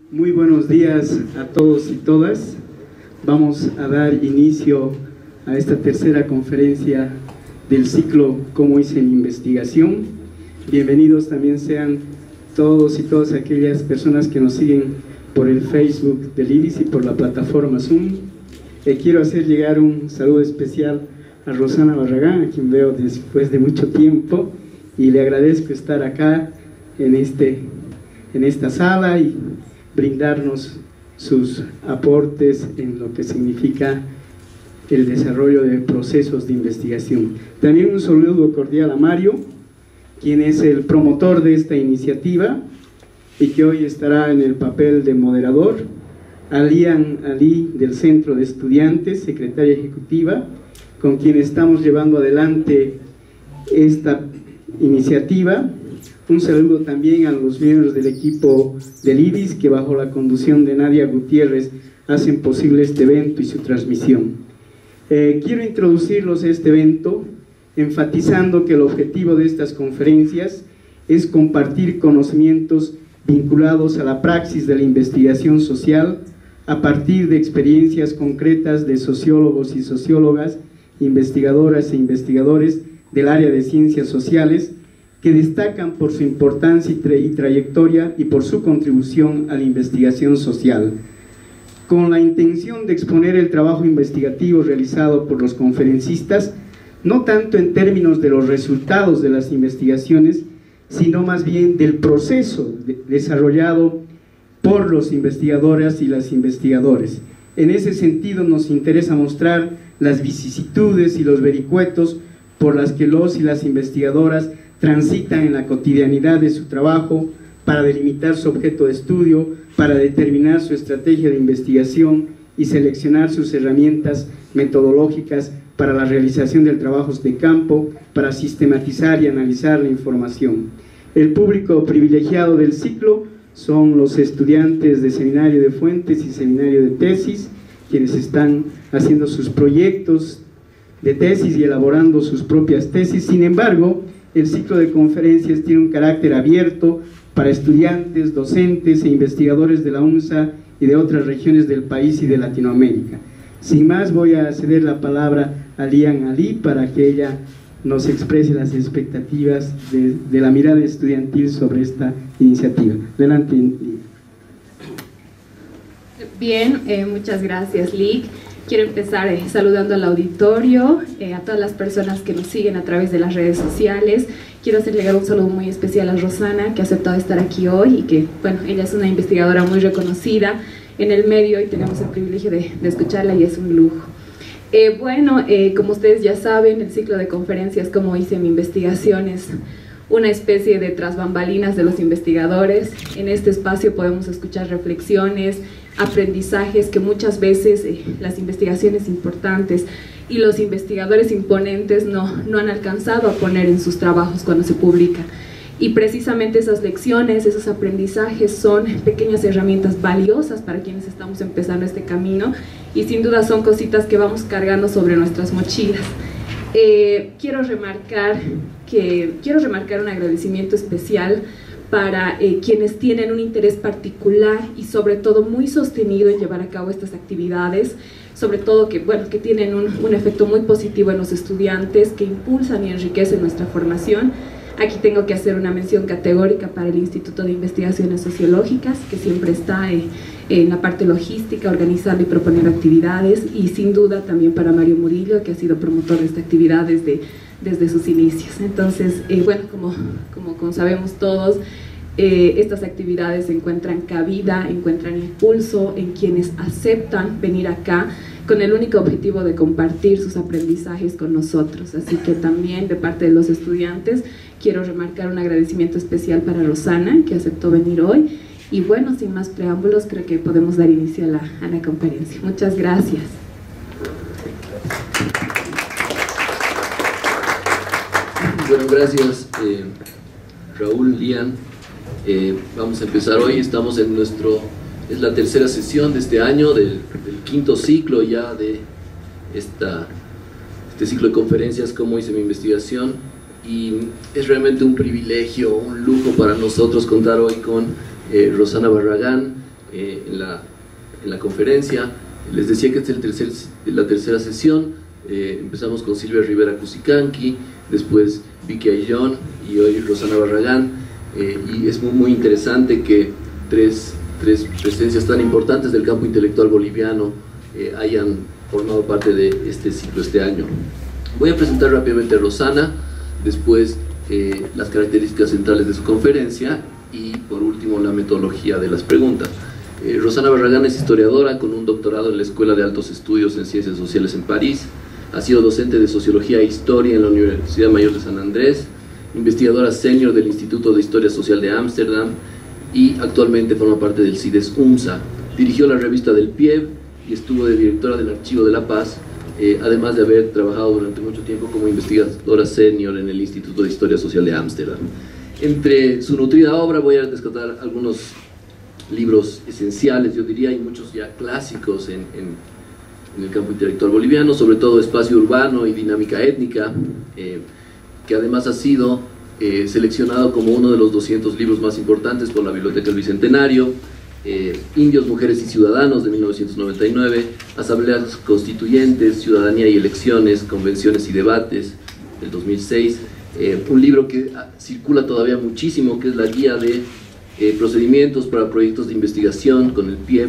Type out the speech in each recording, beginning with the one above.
Muy buenos días a todos y todas. Vamos a dar inicio a esta tercera conferencia del ciclo Cómo hice mi investigación. Bienvenidos también sean todos y todas aquellas personas que nos siguen por el Facebook del IDIS y por la plataforma Zoom. Quiero hacer llegar un saludo especial a Rosana Barragán, a quien veo después de mucho tiempo, y le agradezco estar acá en esta sala y brindarnos sus aportes en lo que significa el desarrollo de procesos de investigación. También un saludo cordial a Mario, quien es el promotor de esta iniciativa y que hoy estará en el papel de moderador, a Lian Ali del Centro de Estudiantes, secretaria ejecutiva, con quien estamos llevando adelante esta iniciativa. Un saludo también a los miembros del equipo del IDIS que bajo la conducción de Nadia Gutiérrez hacen posible este evento y su transmisión. Quiero introducirlos a este evento enfatizando que el objetivo de estas conferencias es compartir conocimientos vinculados a la praxis de la investigación social a partir de experiencias concretas de sociólogos y sociólogas, investigadoras e investigadores del área de ciencias sociales que destacan por su importancia y trayectoria y por su contribución a la investigación social. Con la intención de exponer el trabajo investigativo realizado por los conferencistas, no tanto en términos de los resultados de las investigaciones, sino más bien del proceso desarrollado por los investigadoras y las investigadores. En ese sentido nos interesa mostrar las vicisitudes y los vericuetos por las que los y las investigadoras transitan en la cotidianidad de su trabajo para delimitar su objeto de estudio, para determinar su estrategia de investigación y seleccionar sus herramientas metodológicas para la realización del trabajo de campo, para sistematizar y analizar la información. El público privilegiado del ciclo son los estudiantes de seminario de fuentes y seminario de tesis, quienes están haciendo sus proyectos de tesis y elaborando sus propias tesis. Sin embargo, el ciclo de conferencias tiene un carácter abierto para estudiantes, docentes e investigadores de la UNSA y de otras regiones del país y de Latinoamérica. Sin más, voy a ceder la palabra a Lian Ali para que ella nos exprese las expectativas de la mirada estudiantil sobre esta iniciativa. Adelante, Lian. Bien, muchas gracias, Lick. Quiero empezar saludando al auditorio, a todas las personas que nos siguen a través de las redes sociales. Quiero hacer llegar un saludo muy especial a Rosana, que ha aceptado estar aquí hoy y que, bueno, ella es una investigadora muy reconocida en el medio y tenemos el privilegio de escucharla y es un lujo. Como ustedes ya saben, el ciclo de conferencias Cómo hice mi investigación es una especie de tras bambalinas de los investigadores. En este espacio podemos escuchar reflexiones, aprendizajes que muchas veces las investigaciones importantes y los investigadores imponentes no han alcanzado a poner en sus trabajos cuando se publican. Y precisamente esas lecciones, esos aprendizajes son pequeñas herramientas valiosas para quienes estamos empezando este camino y sin duda son cositas que vamos cargando sobre nuestras mochilas. Quiero remarcar un agradecimiento especial para quienes tienen un interés particular y sobre todo muy sostenido en llevar a cabo estas actividades, sobre todo que tienen un efecto muy positivo en los estudiantes, que impulsan y enriquecen nuestra formación. Aquí tengo que hacer una mención categórica para el Instituto de Investigaciones Sociológicas, que siempre está en la parte logística, organizando y proponiendo actividades, y sin duda también para Mario Murillo, que ha sido promotor de esta actividad desde sus inicios. Entonces, como sabemos todos, estas actividades encuentran cabida, encuentran impulso en quienes aceptan venir acá con el único objetivo de compartir sus aprendizajes con nosotros. Así que también de parte de los estudiantes quiero remarcar un agradecimiento especial para Rosana, que aceptó venir hoy. Y bueno, sin más preámbulos, creo que podemos dar inicio a la conferencia. Muchas gracias. Bueno, gracias Raúl, Lian. Vamos a empezar hoy, estamos en es la tercera sesión de este año, del quinto ciclo ya de este ciclo de conferencias Cómo hice mi investigación, y es realmente un privilegio, un lujo para nosotros contar hoy con Rosana Barragán, en la conferencia. Les decía que esta es la tercera sesión. Empezamos con Silvia Rivera Cusicanqui, después Vicky Ayllón y hoy Rosana Barragán, y es muy interesante que tres presencias tan importantes del campo intelectual boliviano hayan formado parte de este ciclo este año. Voy a presentar rápidamente a Rosana, después las características centrales de su conferencia y por último la metodología de las preguntas. Rosana Barragán es historiadora con un doctorado en la Escuela de Altos Estudios en Ciencias Sociales en París. Ha sido docente de Sociología e Historia en la Universidad Mayor de San Andrés, investigadora senior del Instituto de Historia Social de Ámsterdam y actualmente forma parte del CIDES UMSA. Dirigió la revista del PIEB y estuvo de directora del Archivo de la Paz, además de haber trabajado durante mucho tiempo como investigadora senior en el Instituto de Historia Social de Ámsterdam. Entre su nutrida obra voy a rescatar algunos libros esenciales, yo diría, y muchos ya clásicos en el campo intelectual boliviano, sobre todo Espacio Urbano y Dinámica Étnica, que además ha sido seleccionado como uno de los 200 libros más importantes por la Biblioteca del Bicentenario, Indios, Mujeres y Ciudadanos de 1999, Asambleas Constituyentes, Ciudadanía y Elecciones, Convenciones y Debates del 2006, un libro que circula todavía muchísimo, que es la guía de procedimientos para proyectos de investigación con el PIEB,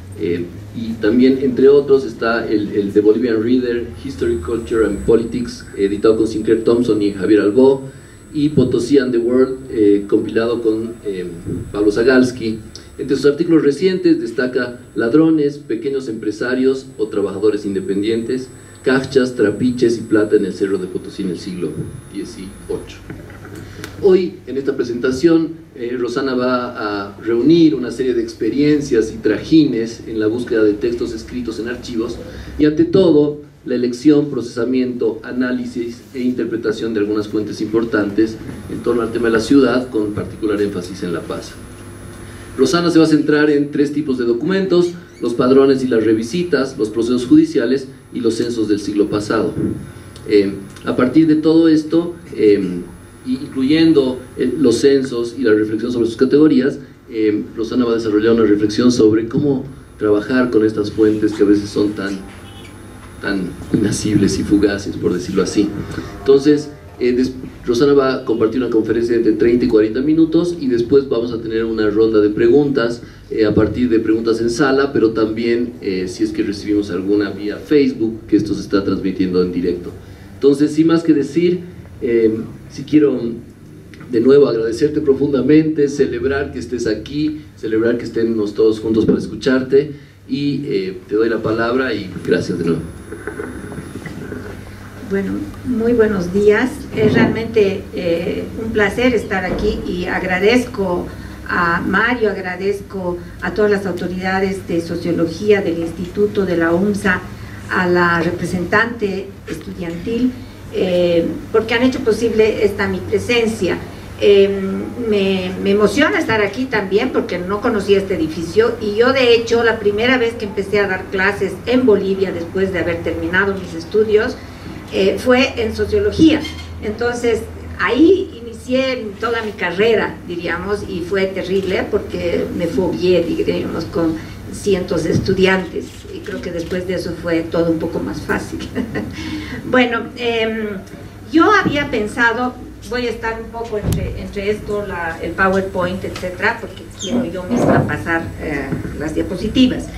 y también entre otros está el The Bolivian Reader, History, Culture and Politics, editado con Sinclair Thompson y Javier Albó, y Potosí and the World, compilado con Pablo Zagalski. Entre sus artículos recientes destaca Ladrones, Pequeños Empresarios o Trabajadores Independientes, Cachas, Trapiches y Plata en el Cerro de Potosí en el siglo XVIII. Hoy, en esta presentación, Rosana va a reunir una serie de experiencias y trajines en la búsqueda de textos escritos en archivos y, ante todo, la elección, procesamiento, análisis e interpretación de algunas fuentes importantes en torno al tema de la ciudad, con particular énfasis en La Paz. Rosana se va a centrar en tres tipos de documentos: los padrones y las revisitas, los procesos judiciales y los censos del siglo pasado. A partir de todo esto, incluyendo los censos y la reflexión sobre sus categorías, Rosana va a desarrollar una reflexión sobre cómo trabajar con estas fuentes que a veces son tan inacibles y fugaces, por decirlo así. Entonces, Rosana va a compartir una conferencia de entre 30 y 40 minutos y después vamos a tener una ronda de preguntas a partir de preguntas en sala, pero también si es que recibimos alguna vía Facebook, que esto se está transmitiendo en directo. Entonces, sin más que decir, sí quiero de nuevo agradecerte profundamente, celebrar que estés aquí, celebrar que estemos todos juntos para escucharte, y te doy la palabra y gracias de nuevo. Bueno, muy buenos días. Es realmente un placer estar aquí y agradezco a Mario, agradezco a todas las autoridades de sociología del instituto, de la UMSA, a la representante estudiantil, porque han hecho posible esta mi presencia. Me emociona estar aquí también porque no conocía este edificio, y yo de hecho la primera vez que empecé a dar clases en Bolivia después de haber terminado mis estudios fue en sociología. Entonces ahí inicié toda mi carrera, diríamos, y fue terrible porque me fobié, diríamos, con cientos de estudiantes, y creo que después de eso fue todo un poco más fácil. Bueno, yo había pensado, voy a estar un poco entre esto, el PowerPoint, etcétera, porque quiero yo misma pasar las diapositivas.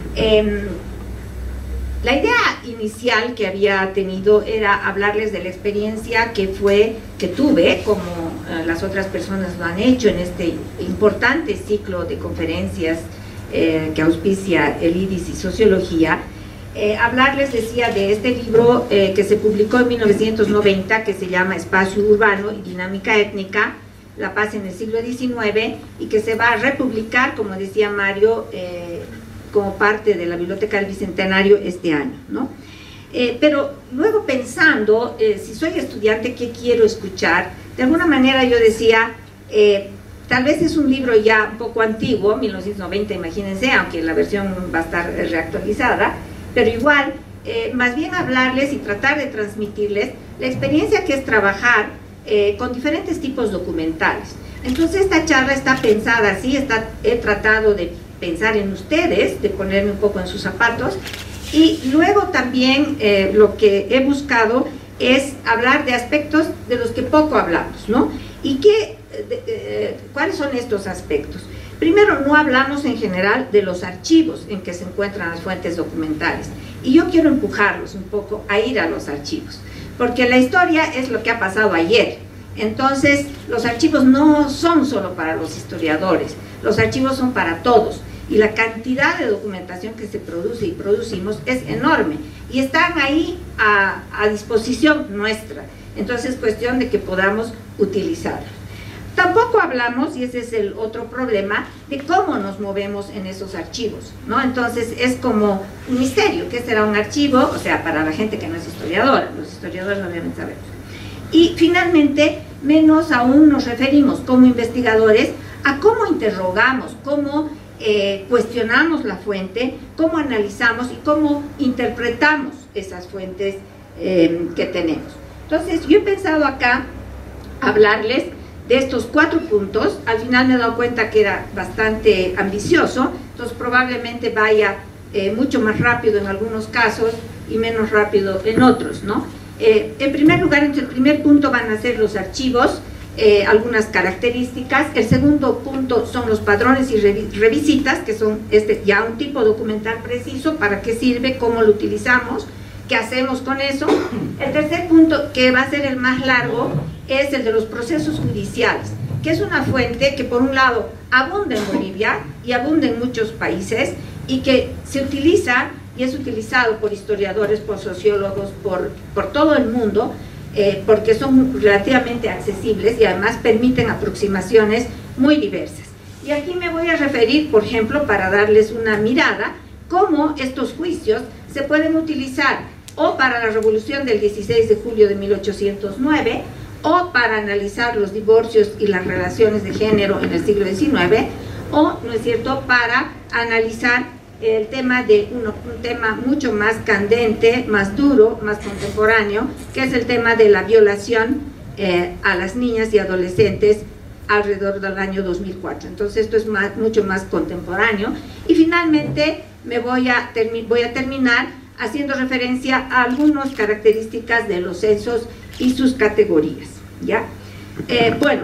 La idea inicial que había tenido era hablarles de la experiencia que tuve, como las otras personas lo han hecho en este importante ciclo de conferencias que auspicia el IDIS y Sociología. Hablarles, decía, de este libro que se publicó en 1990, que se llama Espacio Urbano y Dinámica Étnica, La Paz en el siglo XIX, y que se va a republicar, como decía Mario, como parte de la Biblioteca del Bicentenario este año, ¿no? Pero luego pensando, si soy estudiante, ¿qué quiero escuchar? De alguna manera yo decía, tal vez es un libro ya un poco antiguo, 1990, imagínense, aunque la versión va a estar reactualizada, pero igual, más bien hablarles y tratar de transmitirles la experiencia que es trabajar con diferentes tipos documentales. Entonces esta charla está pensada así, he tratado de pensar en ustedes, de ponerme un poco en sus zapatos. Y luego también lo que he buscado es hablar de aspectos de los que poco hablamos, ¿no? ¿Y cuáles son estos aspectos? Primero, no hablamos en general de los archivos en que se encuentran las fuentes documentales. Y yo quiero empujarlos un poco a ir a los archivos, porque la historia es lo que ha pasado ayer. Entonces, los archivos no son solo para los historiadores, los archivos son para todos. Y la cantidad de documentación que se produce y producimos es enorme. Y están ahí a disposición nuestra. Entonces, es cuestión de que podamos utilizarlos. Tampoco hablamos, y ese es el otro problema, de cómo nos movemos en esos archivos, ¿no? Entonces es como un misterio. ¿Qué será un archivo? O sea, para la gente que no es historiadora, los historiadores obviamente sabemos. Y finalmente, menos aún nos referimos como investigadores a cómo interrogamos, cómo cuestionamos la fuente, cómo analizamos y cómo interpretamos esas fuentes que tenemos. Entonces, yo he pensado acá hablarles de estos 4 puntos. Al final me he dado cuenta que era bastante ambicioso, entonces probablemente vaya mucho más rápido en algunos casos y menos rápido en otros, ¿no? En primer lugar, el primer punto van a ser los archivos, algunas características. El segundo punto son los padrones y revisitas, que son ya un tipo documental preciso, para qué sirve, cómo lo utilizamos, qué hacemos con eso. El tercer punto, que va a ser el más largo, es el de los procesos judiciales, que es una fuente que por un lado abunda en Bolivia y abunda en muchos países, y que se utiliza y es utilizado por historiadores, por sociólogos, por todo el mundo, porque son relativamente accesibles y además permiten aproximaciones muy diversas. Y aquí me voy a referir, por ejemplo, para darles una mirada, cómo estos juicios se pueden utilizar o para la revolución del 16 de julio de 1809, o para analizar los divorcios y las relaciones de género en el siglo XIX, o, ¿no es cierto?, para analizar el tema de un tema mucho más candente, más duro, más contemporáneo, que es el tema de la violación a las niñas y adolescentes alrededor del año 2004. Entonces esto es mucho más contemporáneo. Y finalmente voy a terminar haciendo referencia a algunas características de los censos y sus categorías, ¿ya? Bueno,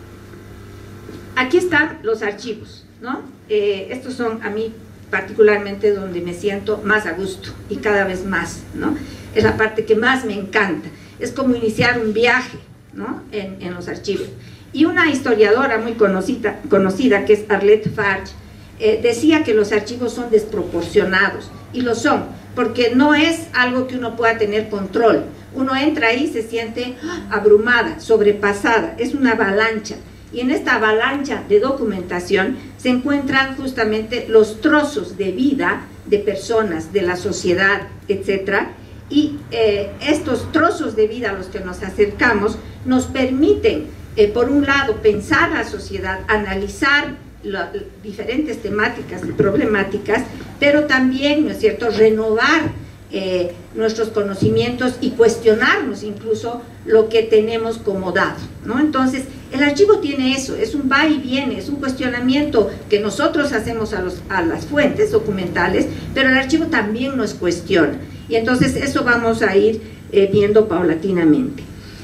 aquí están los archivos, ¿no? Estos son, a mí particularmente, donde me siento más a gusto y cada vez más, ¿no? Es la parte que más me encanta. Es como iniciar un viaje, ¿no?, en los archivos. Y una historiadora muy conocida, que es Arlette Farge, decía que los archivos son desproporcionados, y lo son, porque no es algo que uno pueda tener control. Uno entra ahí y se siente abrumada, sobrepasada, es una avalancha. Y en esta avalancha de documentación se encuentran justamente los trozos de vida de personas, de la sociedad, etcétera. Y estos trozos de vida a los que nos acercamos nos permiten, por un lado, pensar la sociedad, analizar diferentes temáticas y problemáticas, pero también, ¿no es cierto?, renovar nuestros conocimientos y cuestionarnos incluso lo que tenemos como dado, ¿no? Entonces, el archivo tiene eso, es un va y viene, es un cuestionamiento que nosotros hacemos a las fuentes documentales, pero el archivo también nos cuestiona, y entonces eso vamos a ir viendo paulatinamente.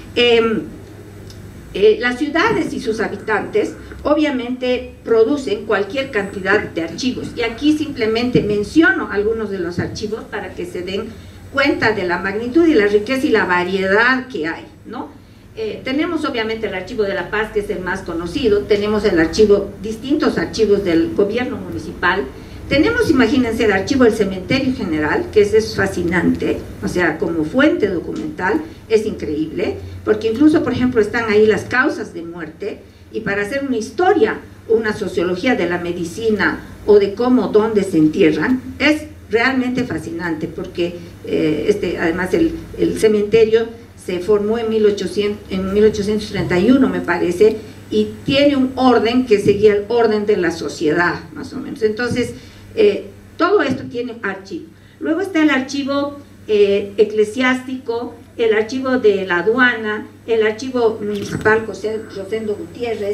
Las ciudades y sus habitantes obviamente producen cualquier cantidad de archivos, y aquí simplemente menciono algunos de los archivos para que se den cuenta de la magnitud y la riqueza y la variedad que hay, ¿no? Tenemos obviamente el Archivo de la Paz, que es el más conocido. Tenemos distintos archivos del gobierno municipal. Tenemos, imagínense, el Archivo del Cementerio General, que es fascinante, o sea, como fuente documental es increíble, porque incluso, por ejemplo, están ahí las causas de muerte, y para hacer una historia, una sociología de la medicina o de cómo, dónde se entierran, es realmente fascinante, porque además el cementerio se formó en 1831, me parece, y tiene un orden que seguía el orden de la sociedad, más o menos. Entonces, todo esto tiene archivo. Luego está el archivo eclesiástico, el archivo de la aduana, el archivo municipal José Rosendo Gutiérrez,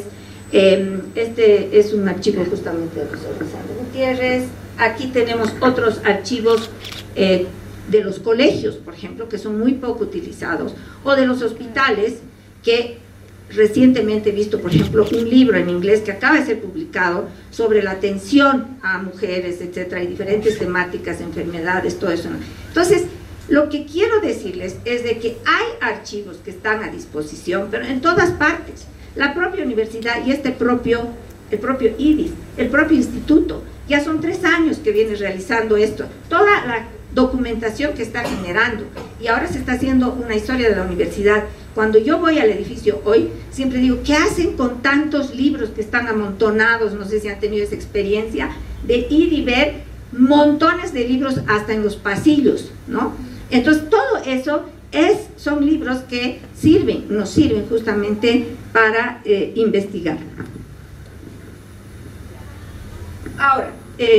Este es un archivo justamente de José Alessandro Gutiérrez. Aquí tenemos otros archivos de los colegios, por ejemplo, que son muy poco utilizados, o de los hospitales, que recientemente he visto, por ejemplo, un libro en inglés que acaba de ser publicado sobre la atención a mujeres, etcétera, y diferentes temáticas, enfermedades, todo eso. Entonces, lo que quiero decirles es de que hay archivos que están a disposición, pero en todas partes. La propia universidad y el propio IDIS, el propio instituto, ya son 3 años que viene realizando esto. Toda la documentación que está generando, y ahora se está haciendo una historia de la universidad. Cuando yo voy al edificio hoy, siempre digo, ¿qué hacen con tantos libros que están amontonados? No sé si han tenido esa experiencia de ir y ver montones de libros hasta en los pasillos, ¿no? Entonces todo eso son libros que nos sirven justamente para investigar. Ahora,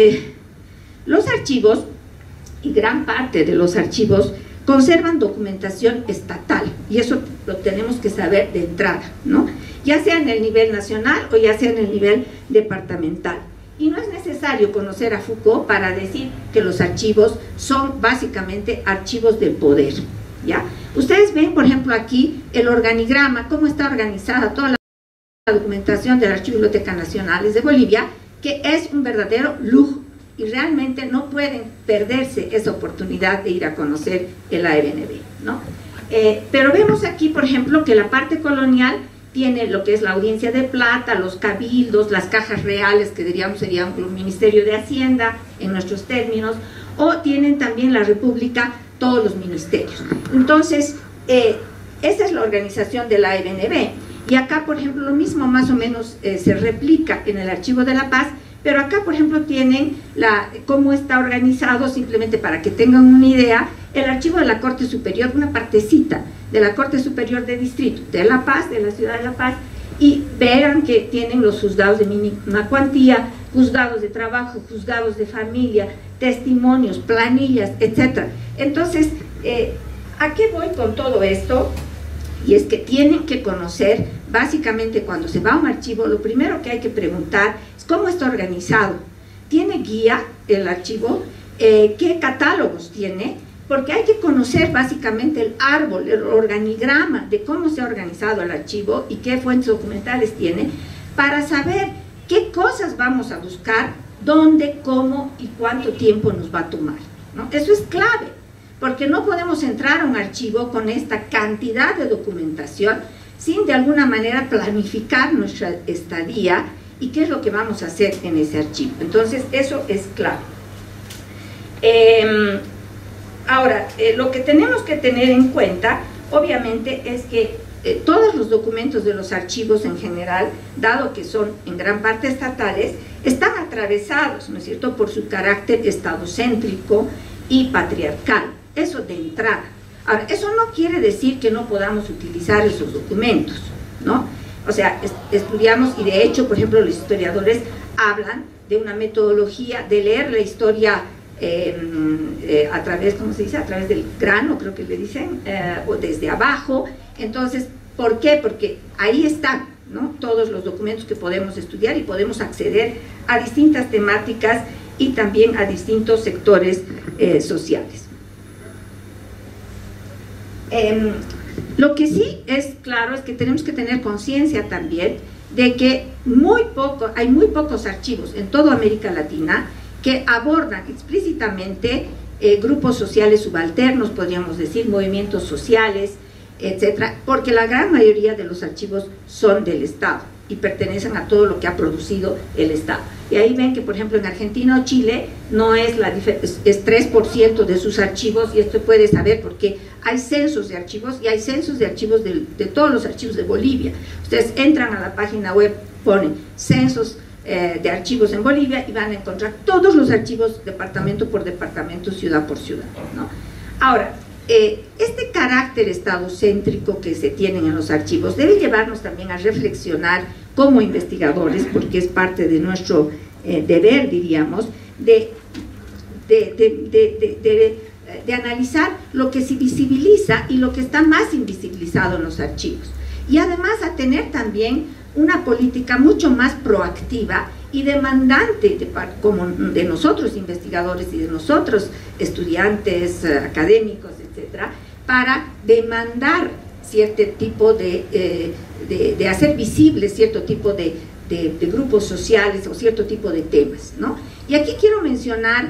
los archivos, y gran parte de los archivos, conservan documentación estatal, y eso lo tenemos que saber de entrada, ¿no? Ya sea en el nivel nacional o ya sea en el nivel departamental. Y no es necesario conocer a Foucault para decir que los archivos son básicamente archivos del poder, ¿ya? Ustedes ven, por ejemplo, aquí el organigrama, cómo está organizada toda la documentación del Archivo de Bibliotecas Nacionales de Bolivia, que es un verdadero lujo, y realmente no pueden perderse esa oportunidad de ir a conocer el AEBNB, ¿no? Pero vemos aquí, por ejemplo, que la parte colonial tiene lo que es la audiencia de plata, los cabildos, las cajas reales, que diríamos sería un ministerio de Hacienda en nuestros términos, o tienen también la República todos los ministerios. Entonces, esa es la organización de la AEBNB. Y acá, por ejemplo, lo mismo más o menos se replica en el Archivo de la Paz, pero acá, por ejemplo, tienen cómo está organizado, simplemente para que tengan una idea, el Archivo de la Corte Superior, una partecita de la Corte Superior de Distrito de La Paz, de la ciudad de La Paz, y verán que tienen los juzgados de mínima cuantía, juzgados de trabajo, juzgados de familia, testimonios, planillas, etc. Entonces, ¿a qué voy con todo esto? Y es que tienen que conocer, básicamente cuando se va a un archivo, lo primero que hay que preguntar es cómo está organizado. ¿Tiene guía el archivo? ¿Qué catálogos tiene? Porque hay que conocer básicamente el árbol, el organigrama de cómo se ha organizado el archivo y qué fuentes documentales tiene, para saber qué cosas vamos a buscar, dónde, cómo y cuánto tiempo nos va a tomar, ¿no? Eso es clave, porque no podemos entrar a un archivo con esta cantidad de documentación sin de alguna manera planificar nuestra estadía y qué es lo que vamos a hacer en ese archivo. Entonces, eso es clave. Ahora, lo que tenemos que tener en cuenta, obviamente, es que todos los documentos de los archivos en general, dado que son en gran parte estatales, están atravesados, ¿no es cierto?, por su carácter estadocéntrico y patriarcal. Eso de entrada. Ahora, eso no quiere decir que no podamos utilizar esos documentos, ¿no? O sea, estudiamos, y de hecho, por ejemplo, los historiadores hablan de una metodología de leer la historia a través, ¿cómo se dice?, a través del grano, creo que le dicen, o desde abajo. Entonces, ¿por qué? Porque ahí están, ¿no?, todos los documentos que podemos estudiar y podemos acceder a distintas temáticas y también a distintos sectores sociales. Lo que sí es claro es que tenemos que tener conciencia también de que hay muy pocos archivos en toda América Latina que abordan explícitamente grupos sociales subalternos, podríamos decir, movimientos sociales, etcétera, porque la gran mayoría de los archivos son del Estado y pertenecen a todo lo que ha producido el Estado. Y ahí ven que, por ejemplo, en Argentina o Chile no es es 3% de sus archivos, y esto puede saber porque hay censos de archivos, y hay censos de archivos de todos los archivos de Bolivia. Ustedes entran a la página web, ponen censos de archivos en Bolivia y van a encontrar todos los archivos departamento por departamento, ciudad por ciudad, ¿no? Ahora, este carácter estadocéntrico que se tienen en los archivos debe llevarnos también a reflexionar como investigadores, porque es parte de nuestro deber, diríamos, de analizar lo que se visibiliza y lo que está más invisibilizado en los archivos, y además a tener también una política mucho más proactiva y demandante como de nosotros investigadores y de nosotros estudiantes, académicos, etcétera, para demandar cierto tipo de hacer visibles cierto tipo de grupos sociales o cierto tipo de temas, ¿no? Y aquí quiero mencionar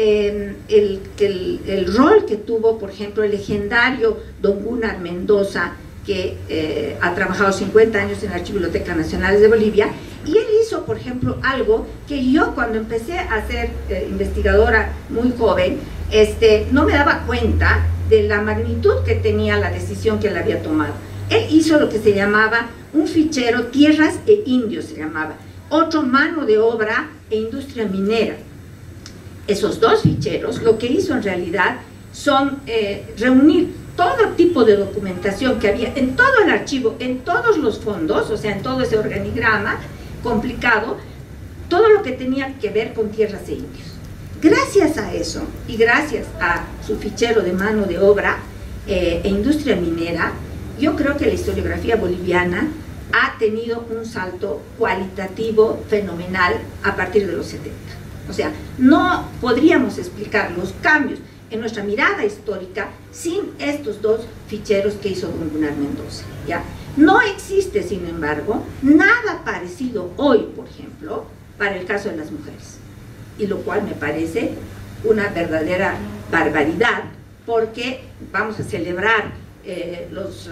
el rol que tuvo, por ejemplo, el legendario don Gunnar Mendoza, que ha trabajado 50 años en la Archivo-Biblioteca Nacional de Bolivia, y él hizo, por ejemplo, algo que yo cuando empecé a ser investigadora muy joven, no me daba cuenta de la magnitud que tenía la decisión que él había tomado. Él hizo lo que se llamaba un fichero Tierras e Indios, se llamaba, otro Mano de Obra e Industria Minera. Esos dos ficheros lo que hizo en realidad son reunir todo tipo de documentación que había en todo el archivo, en todos los fondos, o sea, en todo ese organigrama complicado, todo lo que tenía que ver con tierras e indios. Gracias a eso y gracias a su fichero de mano de obra e industria minera, yo creo que la historiografía boliviana ha tenido un salto cualitativo fenomenal a partir de los 70. O sea, no podríamos explicar los cambios en nuestra mirada histórica sin estos dos ficheros que hizo don Gunnar Mendoza, ¿ya? No existe, sin embargo, nada parecido hoy, por ejemplo, para el caso de las mujeres, y lo cual me parece una verdadera barbaridad, porque vamos a celebrar los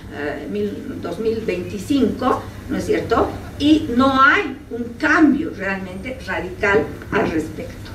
2025, ¿no es cierto? Y no hay un cambio realmente radical al respecto.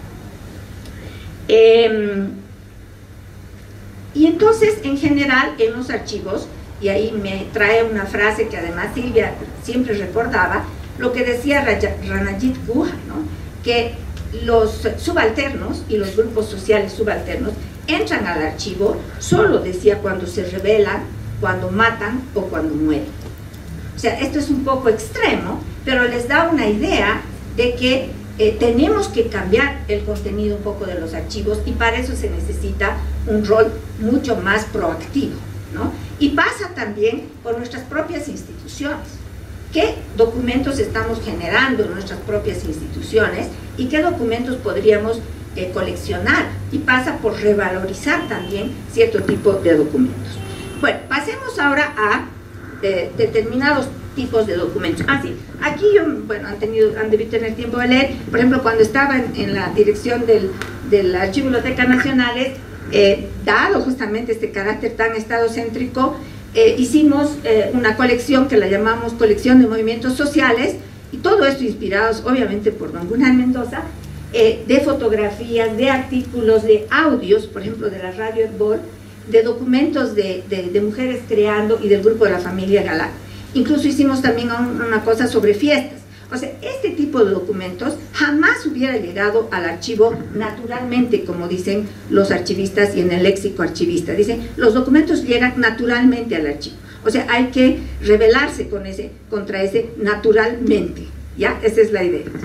Y entonces, en general, en los archivos, y ahí me trae una frase que además Silvia siempre recordaba, lo que decía Ranajit Guha, ¿no? Que los subalternos y los grupos sociales subalternos entran al archivo solo, decía, cuando se rebelan, cuando matan o cuando mueren. O sea, esto es un poco extremo, pero les da una idea de que tenemos que cambiar el contenido un poco de los archivos, y para eso se necesita un rol mucho más proactivo, ¿no? Y pasa también por nuestras propias instituciones. ¿Qué documentos estamos generando en nuestras propias instituciones y qué documentos podríamos coleccionar? Y pasa por revalorizar también cierto tipo de documentos. Bueno, pasemos ahora a determinados tipos de documentos. Sí, aquí yo, bueno, han debido tener tiempo de leer, por ejemplo, cuando estaba en la dirección del Archivo Biblioteca Nacionales, dado justamente este carácter tan estadocéntrico, hicimos una colección que la llamamos Colección de Movimientos Sociales, y todo esto inspirados obviamente por don Gunnar Mendoza, de fotografías, de artículos, de audios, por ejemplo de la Radio Herbol, de documentos de mujeres creando y del grupo de la familia Galán. Incluso hicimos también una cosa sobre fiestas. O sea, este tipo de documentos jamás hubiera llegado al archivo naturalmente, como dicen los archivistas y en el léxico archivista. Dicen, los documentos llegan naturalmente al archivo. O sea, hay que rebelarse contra ese naturalmente. ¿Ya? Esa es la idea.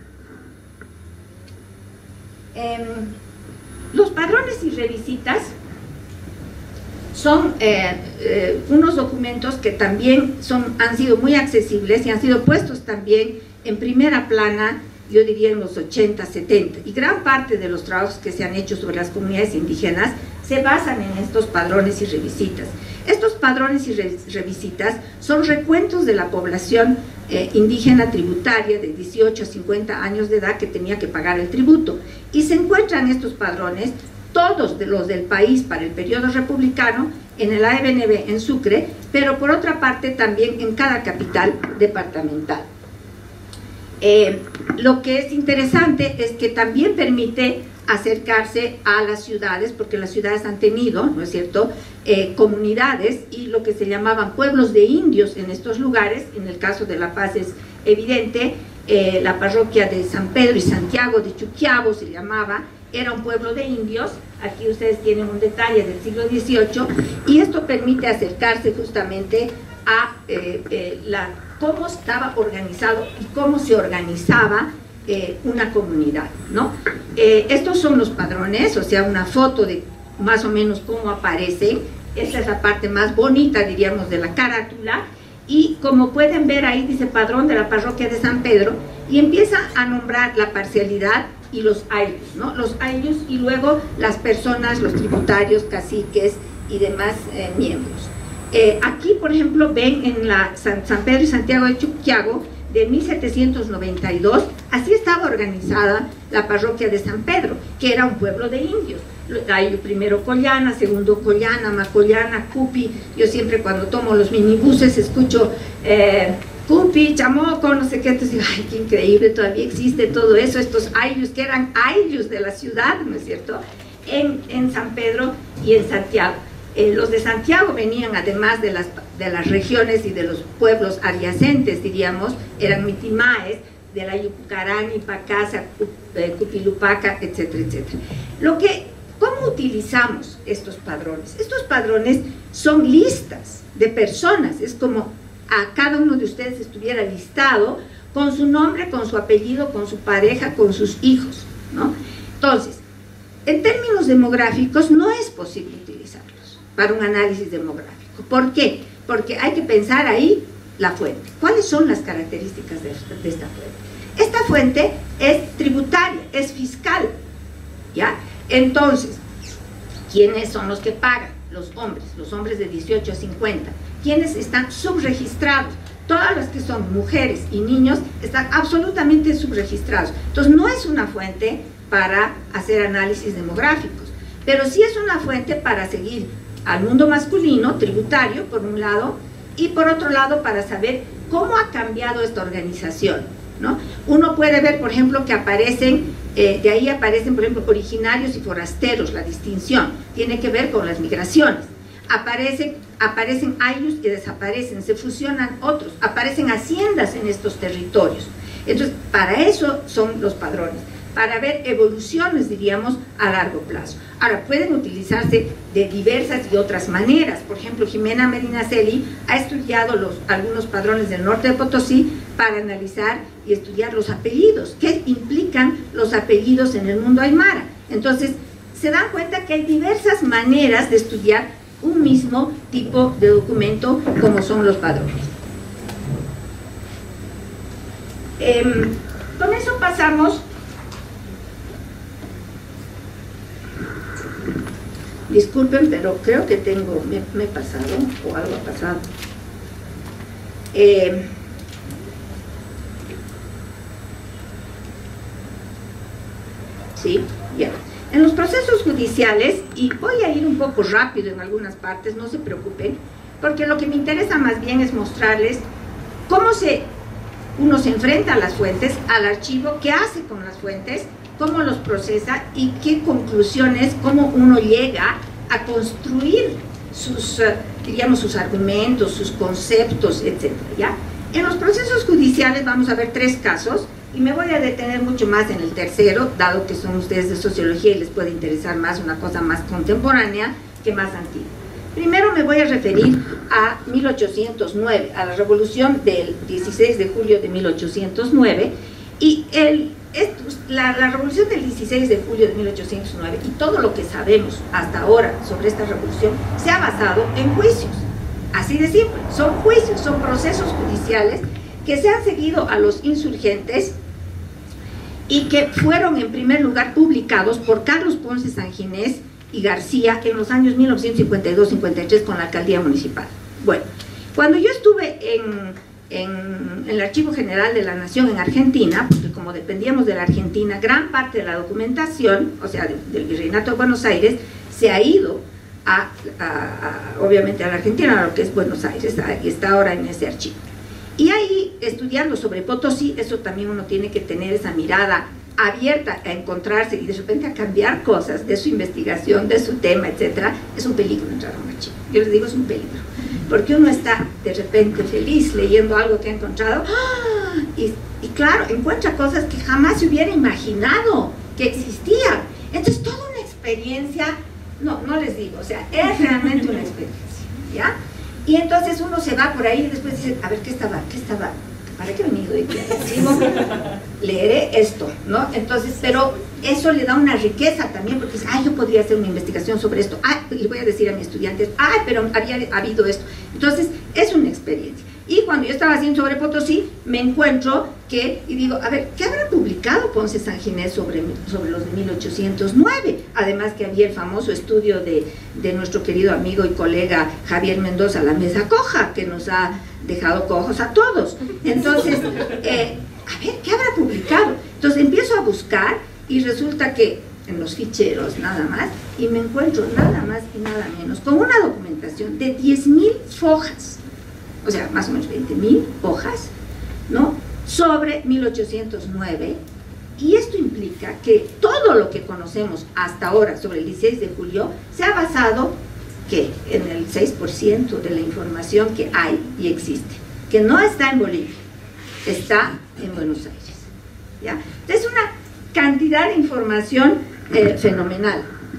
Los padrones y revisitas son unos documentos que también han sido muy accesibles y han sido puestos también en primera plana, yo diría en los 80, 70, y gran parte de los trabajos que se han hecho sobre las comunidades indígenas se basan en estos padrones y revisitas. Estos padrones y revisitas son recuentos de la población indígena tributaria de 18 a 50 años de edad que tenía que pagar el tributo, y se encuentran estos padrones todos los del país para el periodo republicano, en el AEBNB en Sucre, pero por otra parte también en cada capital departamental. Lo que es interesante es que también permite acercarse a las ciudades, porque las ciudades han tenido, ¿no es cierto?, comunidades y lo que se llamaban pueblos de indios en estos lugares. En el caso de La Paz es evidente, la parroquia de San Pedro y Santiago de Chuquiabo se llamaba, era un pueblo de indios. Aquí ustedes tienen un detalle del siglo XVIII, y esto permite acercarse justamente a cómo estaba organizado y cómo se organizaba una comunidad, ¿no? Estos son los padrones, o sea, una foto de más o menos cómo aparece. Esta es la parte más bonita, diríamos, de la carátula, y como pueden ver ahí dice padrón de la parroquia de San Pedro, y empieza a nombrar la parcialidad y los ayllus, ¿no? Los ayllus y luego las personas, los tributarios, caciques y demás miembros. Aquí, por ejemplo, ven en la San Pedro y Santiago de Chuquiago, de 1792, así estaba organizada la parroquia de San Pedro, que era un pueblo de indios. Hay primero Collana, segundo Collana, Macollana, Cupi. Yo siempre cuando tomo los minibuses escucho Cupi, Chamoco, no sé qué, entonces digo, ay, qué increíble, todavía existe todo eso, estos ayllus que eran ayllus de la ciudad, ¿no es cierto?, en San Pedro y en Santiago. Los de Santiago venían, además de las regiones y de los pueblos adyacentes, diríamos, eran mitimaes, de la Yupucarani, Pacasa, Cupilupaca, etcétera, etcétera. ¿Cómo utilizamos estos padrones? Estos padrones son listas de personas, es como a cada uno de ustedes estuviera listado con su nombre, con su apellido, con su pareja, con sus hijos, ¿no? Entonces, en términos demográficos no es posible utilizarlos para un análisis demográfico. ¿Por qué? Porque hay que pensar ahí la fuente. ¿Cuáles son las características de esta fuente? Esta fuente es tributaria, es fiscal, ¿ya? Entonces, ¿quiénes son los que pagan? Los hombres de 18 a 50. ¿Quiénes están subregistrados? Todas las que son mujeres y niños están absolutamente subregistrados. Entonces, no es una fuente para hacer análisis demográficos, pero sí es una fuente para seguir al mundo masculino, tributario, por un lado, y por otro lado para saber cómo ha cambiado esta organización, ¿no? Uno puede ver, por ejemplo, que aparecen, de ahí aparecen, por ejemplo, originarios y forasteros, la distinción, tiene que ver con las migraciones. Aparecen ayllus y desaparecen, se fusionan otros, aparecen haciendas en estos territorios. Entonces, para eso son los padrones, para ver evoluciones, diríamos, a largo plazo. Ahora, pueden utilizarse de diversas y otras maneras. Por ejemplo, Jimena Medinaceli ha estudiado algunos padrones del norte de Potosí para analizar y estudiar los apellidos, qué implican los apellidos en el mundo aymara. Entonces, se dan cuenta que hay diversas maneras de estudiar un mismo tipo de documento como son los padrones. Con eso pasamos. Disculpen, pero creo que me he pasado, o algo ha pasado. Sí, ya. En los procesos judiciales, y voy a ir un poco rápido en algunas partes, no se preocupen, porque lo que me interesa más bien es mostrarles cómo uno se enfrenta a las fuentes, al archivo, qué hace con las fuentes, cómo los procesa y qué conclusiones, cómo uno llega a construir diríamos, sus argumentos, sus conceptos, etc. ¿Ya? En los procesos judiciales vamos a ver 3 casos, y me voy a detener mucho más en el tercero, dado que son ustedes de sociología y les puede interesar más una cosa más contemporánea que más antigua. Primero me voy a referir a 1809, a la revolución del 16 de julio de 1809, y la revolución del 16 de julio de 1809 y todo lo que sabemos hasta ahora sobre esta revolución se ha basado en juicios, así de simple, son juicios, son procesos judiciales que se han seguido a los insurgentes y que fueron en primer lugar publicados por Carlos Ponce Sanginés y García en los años 1952-53 con la alcaldía municipal. Bueno, cuando yo estuve en el Archivo General de la Nación en Argentina, porque como dependíamos de la Argentina, gran parte de la documentación, o sea, del Virreinato de Buenos Aires, se ha ido obviamente a la Argentina, a lo que es Buenos Aires, y está ahora en ese archivo. Y ahí, estudiando sobre Potosí, eso también uno tiene que tener esa mirada abierta a encontrarse y de repente a cambiar cosas de su investigación, de su tema, etcétera. Es un peligro entrar a un archivo. Yo les digo, es un peligro. Porque uno está de repente feliz leyendo algo que ha encontrado y claro, encuentra cosas que jamás se hubiera imaginado que existían. Entonces, toda una experiencia, no les digo, o sea, es realmente una experiencia, ¿ya? Y entonces uno se va por ahí y después dice, a ver, ¿qué estaba? ¿Para qué he venido hoy día? Leeré esto, ¿no? Entonces, pero eso le da una riqueza también, porque dice, yo podría hacer una investigación sobre esto, le voy a decir a mis estudiantes, pero había habido esto. Entonces, es una experiencia. Y cuando yo estaba haciendo sobre Potosí, me encuentro que, y digo, a ver, ¿qué habrá publicado Ponce San Ginés sobre los de 1809? Además que había el famoso estudio de nuestro querido amigo y colega Javier Mendoza, La Mesa Coja, que nos ha dejado cojos a todos. Entonces, a ver, ¿qué habrá publicado? Entonces empiezo a buscar y resulta que en los ficheros nada más, y me encuentro nada más y nada menos con una documentación de 10.000 fojas, o sea, más o menos 20.000 hojas, ¿no?, sobre 1809, y esto implica que todo lo que conocemos hasta ahora sobre el 16 de julio se ha basado, ¿qué?, en el 6% de la información que hay y existe, que no está en Bolivia, está en Buenos Aires, ¿ya? Es una cantidad de información fenomenal.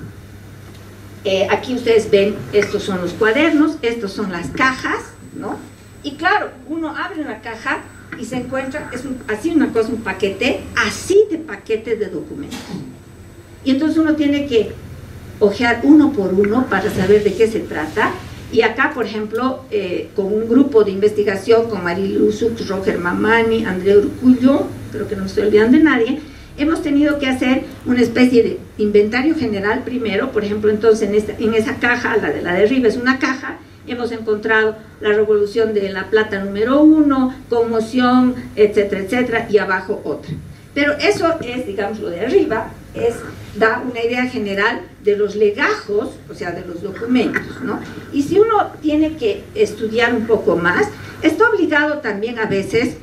Aquí ustedes ven, estos son los cuadernos, estos son las cajas, ¿no? Y claro, uno abre una caja y se encuentra, así una cosa, un paquete, así de paquetes de documentos. Y entonces uno tiene que ojear uno por uno para saber de qué se trata. Y acá, por ejemplo, con un grupo de investigación, con Marilu Sux, Roger Mamani, Andrea Urcullo, creo que no me estoy olvidando de nadie, hemos tenido que hacer una especie de inventario general primero. Por ejemplo, entonces en esa caja, la de arriba es una caja, hemos encontrado la revolución de La Plata número 1, conmoción, etcétera, etcétera, y abajo otra. Pero eso es, digamos, lo de arriba, da una idea general de los legajos, o sea, de los documentos, ¿no? Y si uno tiene que estudiar un poco más, está obligado también a veces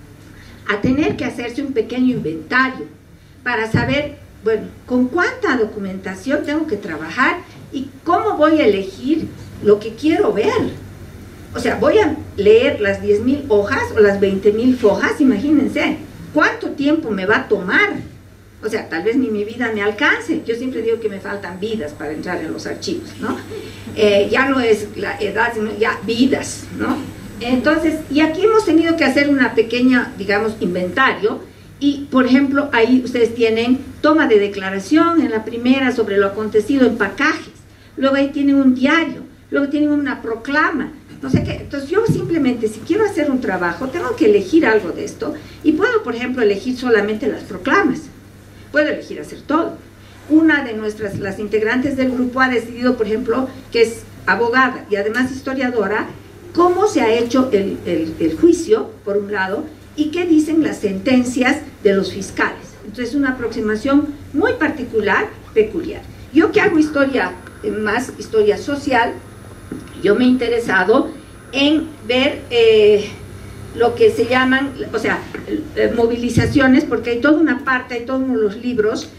a tener que hacerse un pequeño inventario para saber, bueno, con cuánta documentación tengo que trabajar y cómo voy a elegir lo que quiero ver. O sea, voy a leer las 10.000 hojas o las 20.000 fojas, imagínense, ¿cuánto tiempo me va a tomar? O sea, tal vez ni mi vida me alcance. Yo siempre digo que me faltan vidas para entrar en los archivos, ¿no? Ya no es la edad, sino ya vidas, ¿no? Entonces, y aquí hemos tenido que hacer una pequeña, digamos, inventario. Y, por ejemplo, ahí ustedes tienen toma de declaración en la primera sobre lo acontecido en Pacajes. Luego ahí tienen un diario, luego tienen una proclama, no sé qué. Entonces yo simplemente, si quiero hacer un trabajo, tengo que elegir algo de esto. Y puedo, por ejemplo, elegir solamente las proclamas. Puedo elegir hacer todo. Una de las integrantes del grupo ha decidido, por ejemplo, que es abogada y además historiadora, cómo se ha hecho el juicio, por un lado, y qué dicen las sentencias de los fiscales. Entonces es una aproximación muy particular, peculiar. Yo que hago historia, más historia social, yo me he interesado en ver lo que se llaman, o sea, movilizaciones, porque hay toda una parte, hay todos los libros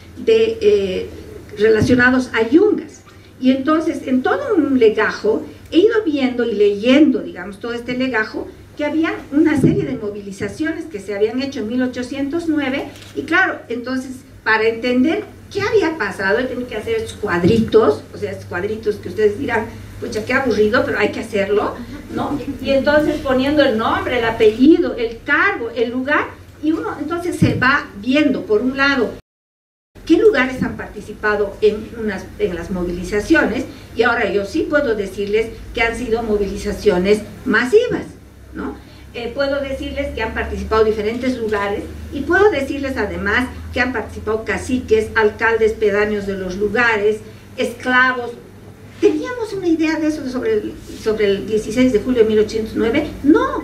relacionados a yungas. Y entonces, en todo un legajo, he ido viendo y leyendo, digamos, todo este legajo, que había una serie de movilizaciones que se habían hecho en 1809, y claro, entonces, para entender qué había pasado, he tenido que hacer estos cuadritos, o sea, estos cuadritos que ustedes dirán, pucha, qué aburrido, pero hay que hacerlo, ¿no? Y entonces poniendo el nombre, el apellido, el cargo, el lugar, y uno entonces se va viendo, por un lado, qué lugares han participado en las movilizaciones, y ahora yo sí puedo decirles que han sido movilizaciones masivas, ¿no? Puedo decirles que han participado diferentes lugares, y puedo decirles además que han participado caciques, alcaldes pedáneos de los lugares, esclavos. ¿Teníamos una idea de eso sobre el 16 de julio de 1809? No.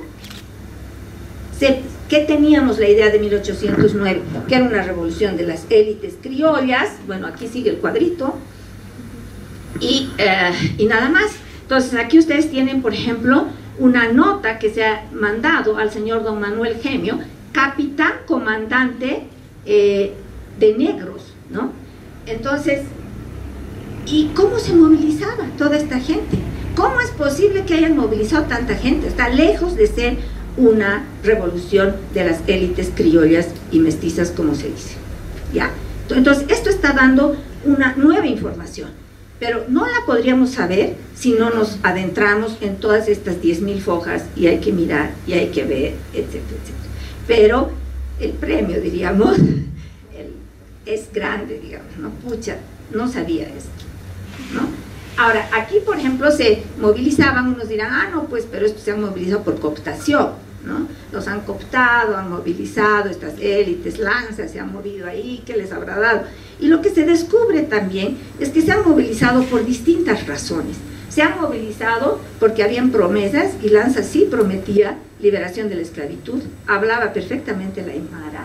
¿Qué teníamos la idea de 1809? Que era una revolución de las élites criollas. Bueno, aquí sigue el cuadrito. Y nada más. Entonces, aquí ustedes tienen, por ejemplo, una nota que se ha mandado al señor don Manuel Gemio, capitán comandante de negros, ¿no? Entonces, ¿y cómo se movilizaba toda esta gente? ¿Cómo es posible que hayan movilizado tanta gente? Está lejos de ser una revolución de las élites criollas y mestizas, como se dice, ¿ya? Entonces, esto está dando una nueva información, pero no la podríamos saber si no nos adentramos en todas estas 10.000 fojas, y hay que mirar, y hay que ver, etcétera, etcétera. Pero el premio, diríamos, es grande, digamos, ¿no? Pucha, no sabía esto, ¿no? Ahora, aquí, por ejemplo, se movilizaban, unos dirán, ah, no, pues, pero estos se han movilizado por cooptación, ¿no? Los han cooptado, han movilizado estas élites, Lanza se han movido ahí, ¿qué les habrá dado? Y lo que se descubre también es que se han movilizado por distintas razones. Se han movilizado porque habían promesas, y Lanza sí prometía liberación de la esclavitud, hablaba perfectamente la aymara,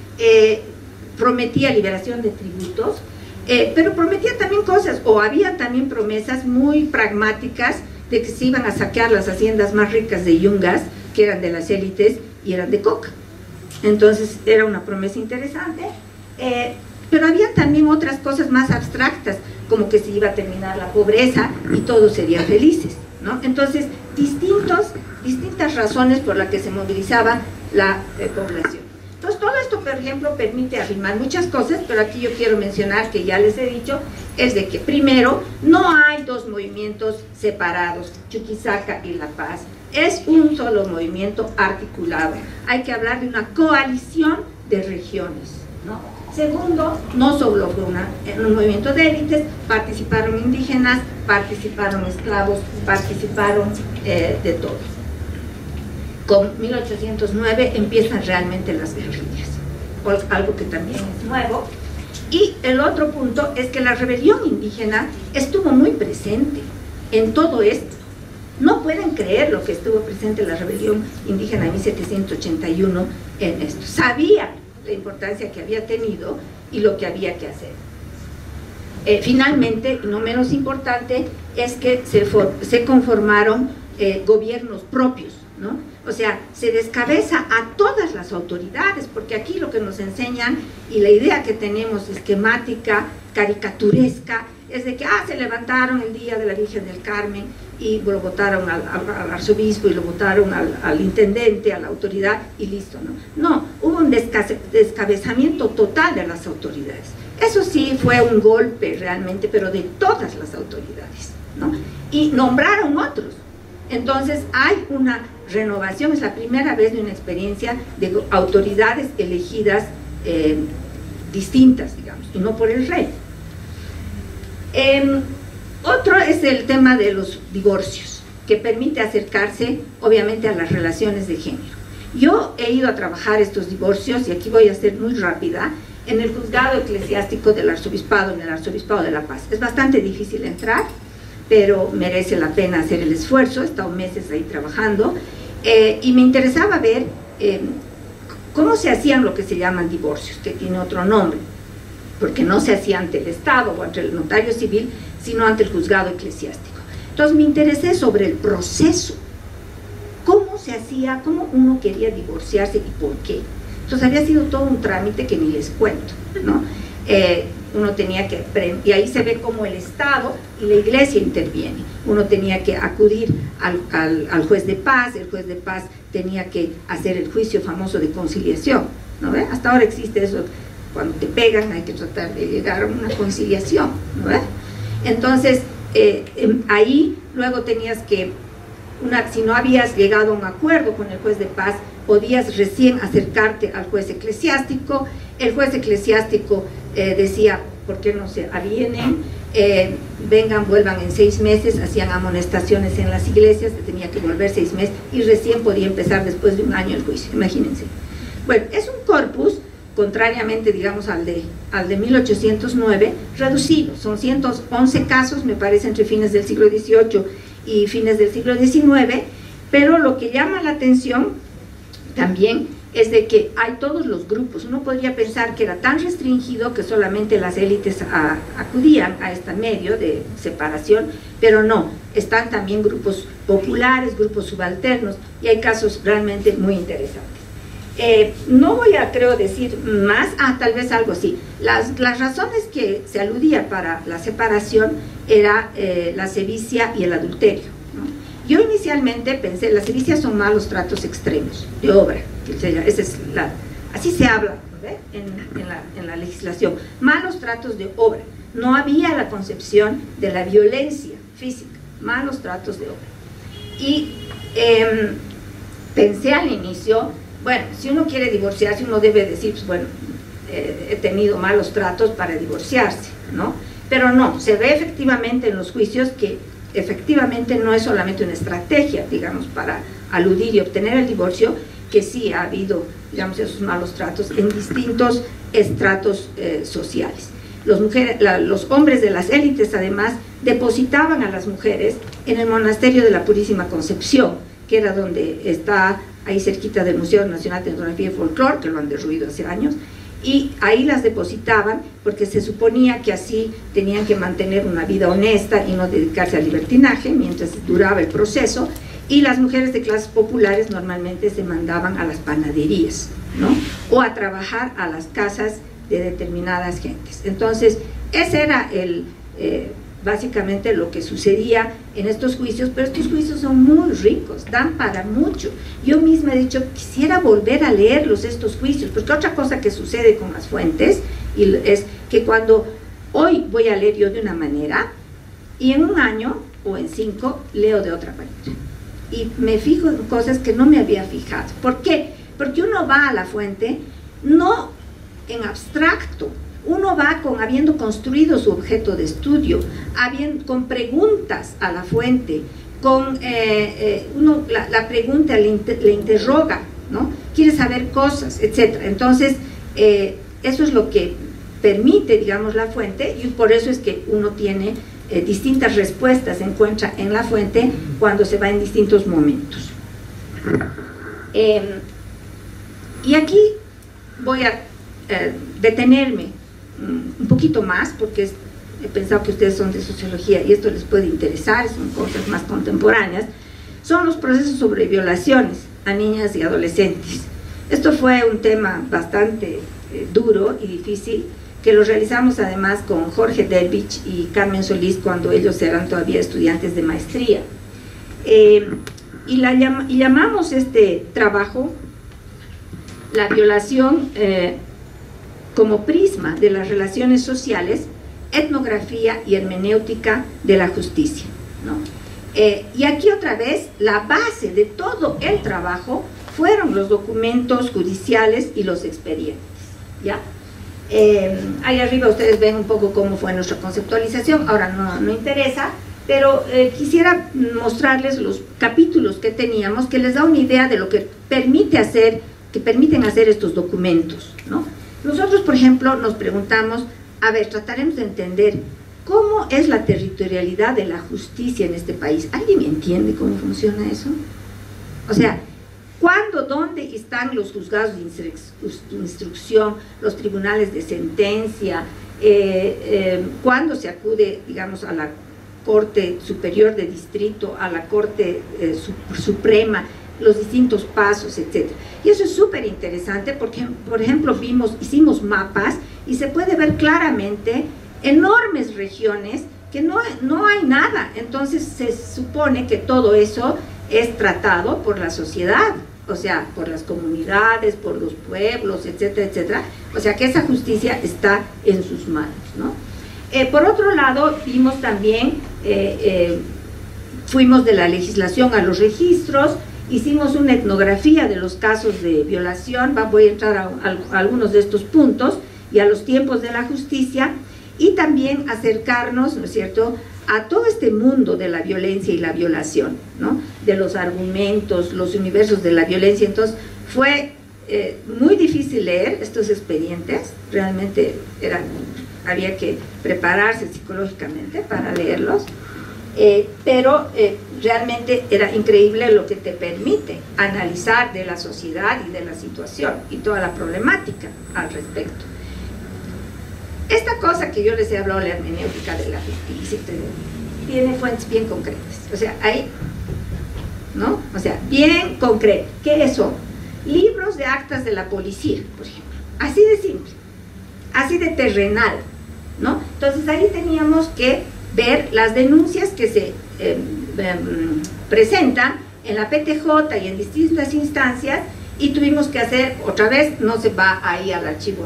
prometía liberación de tributos, pero prometía también cosas, o había también promesas muy pragmáticas de que se iban a saquear las haciendas más ricas de Yungas, que eran de las élites y eran de coca. Entonces era una promesa interesante, pero había también otras cosas más abstractas, como que se iba a terminar la pobreza y todos serían felices, ¿no? Entonces, distintas razones por las que se movilizaba la población. Entonces, todo esto, por ejemplo, permite afirmar muchas cosas, pero aquí yo quiero mencionar, que ya les he dicho, es de que primero, no hay dos movimientos separados, Chuquisaca y La Paz, es un solo movimiento articulado. Hay que hablar de una coalición de regiones, ¿no? Segundo, no solo fue un movimiento de élites, participaron indígenas, participaron esclavos, participaron de todo. Con 1809 empiezan realmente las guerrillas, algo que también es nuevo. Y el otro punto es que la rebelión indígena estuvo muy presente en todo esto. No pueden creer lo que estuvo presente la rebelión indígena en 1781 en esto. Sabían la importancia que había tenido y lo que había que hacer. Finalmente, y no menos importante, es que se conformaron gobiernos propios, ¿no? O sea, se descabeza a todas las autoridades, porque aquí lo que nos enseñan, y la idea que tenemos esquemática, caricaturesca, es de que se levantaron el día de la Virgen del Carmen y lo votaron al arzobispo y lo votaron al intendente, a la autoridad y listo, ¿no? No, hubo un descabezamiento total de las autoridades. Eso sí fue un golpe realmente, pero de todas las autoridades, ¿no? Y nombraron otros. Entonces hay una renovación, es la primera vez de una experiencia de autoridades elegidas distintas, digamos, y no por el rey. Otro es el tema de los divorcios, que permite acercarse obviamente a las relaciones de género. Yo he ido a trabajar estos divorcios, y aquí voy a ser muy rápida, en el juzgado eclesiástico del arzobispado, en el arzobispado de La Paz. Es bastante difícil entrar, pero merece la pena hacer el esfuerzo. He estado meses ahí trabajando, y me interesaba ver cómo se hacían lo que se llaman divorcios, que tiene otro nombre, porque no se hacía ante el Estado o ante el notario civil, sino ante el juzgado eclesiástico. Entonces me interesé sobre el proceso, cómo se hacía, cómo uno quería divorciarse y por qué. Entonces había sido todo un trámite que ni les cuento, ¿no? Uno tenía que, y ahí se ve cómo el Estado y la Iglesia intervienen. Uno tenía que acudir al juez de paz, el juez de paz tenía que hacer el juicio famoso de conciliación, ¿no ve? Hasta ahora existe eso, cuando te pegan hay que tratar de llegar a una conciliación, ¿no ve? Entonces, ahí luego tenías que, si no habías llegado a un acuerdo con el juez de paz, podías recién acercarte al juez eclesiástico. El juez eclesiástico decía, ¿por qué no se avienen? Vengan, vuelvan en 6 meses, hacían amonestaciones en las iglesias, se tenía que volver 6 meses, y recién podía empezar después de un año el juicio, imagínense. Bueno, es un corpus, contrariamente, digamos, al de 1809, reducido. Son 111 casos, me parece, entre fines del siglo XVIII y fines del siglo XIX, pero lo que llama la atención también es de que hay todos los grupos. Uno podría pensar que era tan restringido que solamente las élites acudían a este medio de separación, pero no, están también grupos populares, grupos subalternos, y hay casos realmente muy interesantes. No voy a, creo, decir más, tal vez algo así. Las razones que se aludía para la separación era la sevicia y el adulterio, ¿no? Yo inicialmente pensé, las sevicias son malos tratos extremos, de obra, así se habla, ¿no? en la legislación, malos tratos de obra. No había la concepción de la violencia física, malos tratos de obra. Y pensé al inicio, bueno, si uno quiere divorciarse, uno debe decir, pues bueno, he tenido malos tratos para divorciarse, ¿no? Pero no, se ve efectivamente en los juicios que efectivamente no es solamente una estrategia, digamos, para aludir y obtener el divorcio, que sí ha habido, digamos, esos malos tratos en distintos estratos sociales. Los hombres de las élites, además, depositaban a las mujeres en el monasterio de la Purísima Concepción, que era donde está ahí cerquita del Museo Nacional de Etnografía y Folclore, que lo han derruido hace años, y ahí las depositaban porque se suponía que así tenían que mantener una vida honesta y no dedicarse al libertinaje mientras duraba el proceso, y las mujeres de clases populares normalmente se mandaban a las panaderías, ¿no? O a trabajar a las casas de determinadas gentes. Entonces, ese era básicamente lo que sucedía en estos juicios, pero estos juicios son muy ricos, dan para mucho. Yo misma he dicho, quisiera volver a leerlos estos juicios, porque otra cosa que sucede con las fuentes es que cuando hoy voy a leer yo de una manera, y en un año o en 5 leo de otra manera, y me fijo en cosas que no me había fijado. ¿Por qué? Porque uno va a la fuente no en abstracto, uno va habiendo construido su objeto de estudio, con preguntas a la fuente, la pregunta le interroga, ¿no? Quiere saber cosas, etc. Entonces, eso es lo que permite, digamos, la fuente, y por eso es que uno tiene distintas respuestas, se encuentra en la fuente cuando se va en distintos momentos. Y aquí voy a detenerme un poquito más, porque he pensado que ustedes son de sociología y esto les puede interesar, son cosas más contemporáneas. Son los procesos sobre violaciones a niñas y adolescentes. Esto fue un tema bastante duro y difícil, que lo realizamos además con Jorge Delvich y Carmen Solís cuando ellos eran todavía estudiantes de maestría. Y llamamos este trabajo la violación como prisma de las relaciones sociales, etnografía y hermenéutica de la justicia, ¿no? Y aquí otra vez la base de todo el trabajo fueron los documentos judiciales y los expedientes, ¿ya? Ahí arriba ustedes ven un poco cómo fue nuestra conceptualización, ahora no interesa, pero quisiera mostrarles los capítulos que teníamos, que les da una idea de lo que permiten hacer estos documentos, ¿no? Nosotros, por ejemplo, nos preguntamos, a ver, trataremos de entender cómo es la territorialidad de la justicia en este país. ¿Alguien me entiende cómo funciona eso? O sea, ¿cuándo, dónde están los juzgados de instrucción, los tribunales de sentencia? ¿Cuándo se acude, digamos, a la Corte Superior de Distrito, a la Corte Suprema, los distintos pasos, etcétera? Y eso es súper interesante porque, por ejemplo, hicimos mapas y se puede ver claramente enormes regiones que no hay nada. Entonces se supone que todo eso es tratado por la sociedad, o sea, por las comunidades, por los pueblos, etcétera, etcétera. O sea que esa justicia está en sus manos, ¿no? Por otro lado, vimos también, fuimos de la legislación a los registros, hicimos una etnografía de los casos de violación, voy a entrar a algunos de estos puntos, y a los tiempos de la justicia, y también acercarnos, ¿no es cierto?, a todo este mundo de la violencia y la violación, ¿no?, de los argumentos, los universos de la violencia. Entonces fue muy difícil leer estos expedientes, realmente había que prepararse psicológicamente para leerlos, pero realmente era increíble lo que te permite analizar de la sociedad y de la situación y toda la problemática al respecto. Esta cosa que yo les he hablado, la hermenéutica de la justicia, tiene fuentes bien concretas, o sea, hay, ¿no? O sea, bien concreto. ¿Qué son? Libros de actas de la policía, por ejemplo, así de simple, así de terrenal, ¿no? Entonces ahí teníamos que ver las denuncias que se presentan en la PTJ y en distintas instancias, y tuvimos que hacer, otra vez, no se va ahí al archivo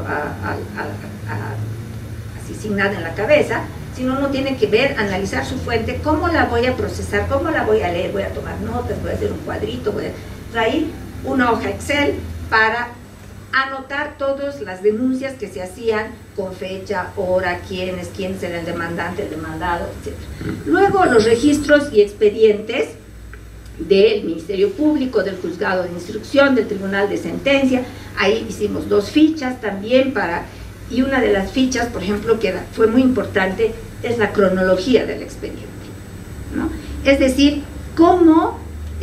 así sin nada en la cabeza, sino uno tiene que ver, analizar su fuente, cómo la voy a procesar, cómo la voy a leer, voy a tomar notas, voy a hacer un cuadrito, voy a traer una hoja Excel para anotar todas las denuncias que se hacían con fecha, hora, quién era el demandante, el demandado, etc. Luego los registros y expedientes del Ministerio Público, del Juzgado de Instrucción, del Tribunal de Sentencia. Ahí hicimos 2 fichas también y una de las fichas, por ejemplo, que fue muy importante, es la cronología del expediente, ¿no? Es decir, cómo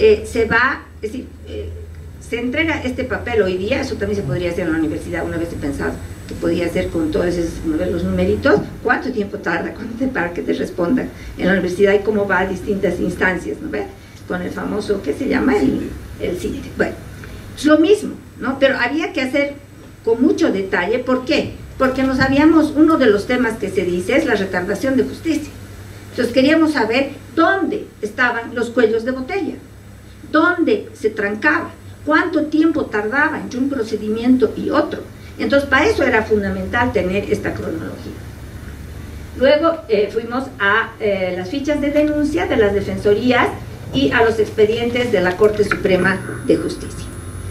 se entrega este papel hoy día. Eso también se podría hacer en la universidad. Una vez he pensado que podía hacer con todos los numeritos, cuánto tiempo tarda para que te respondan en la universidad y cómo va a distintas instancias, ¿no ve? Con el famoso, ¿qué se llama? El CITE. Bueno, es lo mismo, ¿no? Pero había que hacer con mucho detalle. ¿Por qué? Porque uno de los temas que se dice es la retardación de justicia. Entonces queríamos saber dónde estaban los cuellos de botella, dónde se trancaba, cuánto tiempo tardaba entre un procedimiento y otro. Entonces para eso era fundamental tener esta cronología. Luego fuimos a las fichas de denuncia de las defensorías y a los expedientes de la Corte Suprema de Justicia.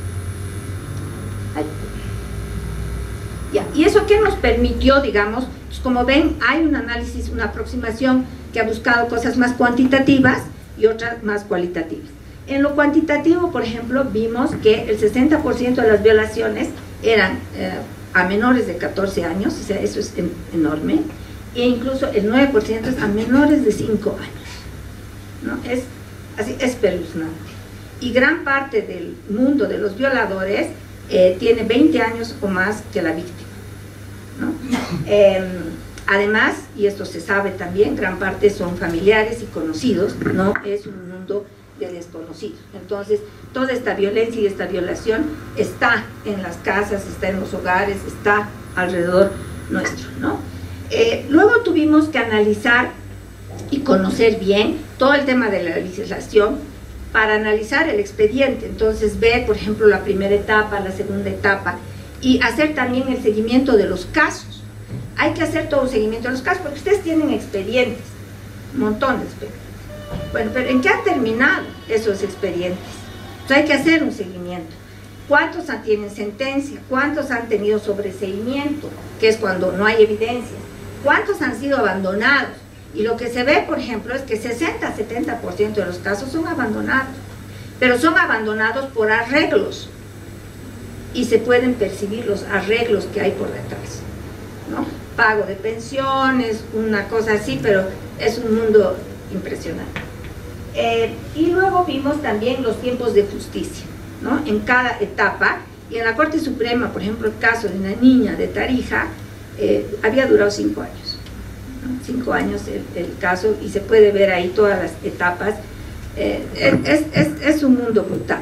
Ya, ¿y eso qué nos permitió, digamos? Pues como ven, hay un análisis, una aproximación que ha buscado cosas más cuantitativas y otras más cualitativas. En lo cuantitativo, por ejemplo, vimos que el 60% de las violaciones eran a menores de 14 años, o sea, eso es enorme, e incluso el 9% es a menores de 5 años, ¿no? Es así, espeluznante. Y gran parte del mundo de los violadores tiene 20 años o más que la víctima, ¿no? Además, y esto se sabe también, gran parte son familiares y conocidos, no es un mundo de desconocidos. Entonces, toda esta violencia y esta violación está en las casas, está en los hogares, está alrededor nuestro, ¿no? Luego tuvimos que analizar y conocer bien todo el tema de la legislación para analizar el expediente. Entonces, ver, por ejemplo, la primera etapa, la segunda etapa, y hacer también el seguimiento de los casos. Hay que hacer todo un seguimiento de los casos, porque ustedes tienen expedientes, un montón de expedientes. Bueno, pero ¿en qué han terminado esos expedientes? Entonces hay que hacer un seguimiento. ¿Cuántos tienen sentencia? ¿Cuántos han tenido sobreseimiento? Que es cuando no hay evidencia. ¿Cuántos han sido abandonados? Y lo que se ve, por ejemplo, es que 60-70% de los casos son abandonados, pero son abandonados por arreglos, y se pueden percibir los arreglos que hay por detrás, ¿no? Pago de pensiones, una cosa así, pero es un mundo impresionante. Y luego vimos también los tiempos de justicia, ¿no? En cada etapa. Y en la Corte Suprema, por ejemplo, el caso de una niña de Tarija había durado 5 años, ¿no? 5 años el caso, y se puede ver ahí todas las etapas. Es un mundo brutal.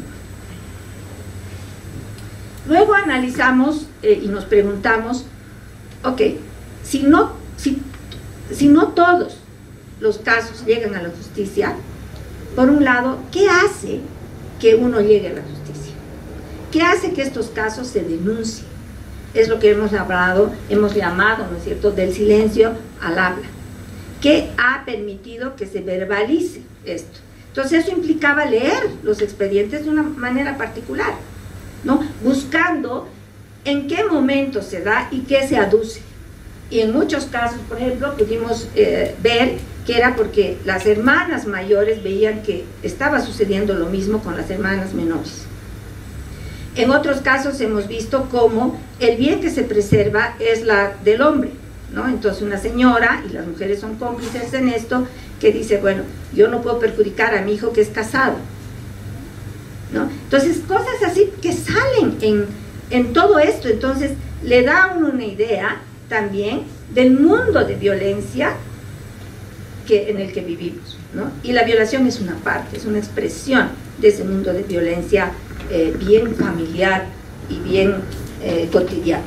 Luego analizamos y nos preguntamos, ok, si no todos los casos llegan a la justicia, por un lado, ¿qué hace que uno llegue a la justicia? ¿Qué hace que estos casos se denuncien? Es lo que hemos llamado, ¿no es cierto?, del silencio al habla. ¿Qué ha permitido que se verbalice esto? Entonces eso implicaba leer los expedientes de una manera particular, ¿no? Buscando en qué momento se da y qué se aduce. Y en muchos casos, por ejemplo, pudimos ver que era porque las hermanas mayores veían que estaba sucediendo lo mismo con las hermanas menores. En otros casos hemos visto cómo el bien que se preserva es la del hombre, ¿no? Entonces una señora, y las mujeres son cómplices en esto, que dice, bueno, yo no puedo perjudicar a mi hijo que es casado, ¿no? Entonces cosas así que salen en todo esto. Entonces le da a uno una idea también del mundo de violencia en el que vivimos, ¿no? Y la violación es una parte, es una expresión de ese mundo de violencia bien familiar y bien cotidiano.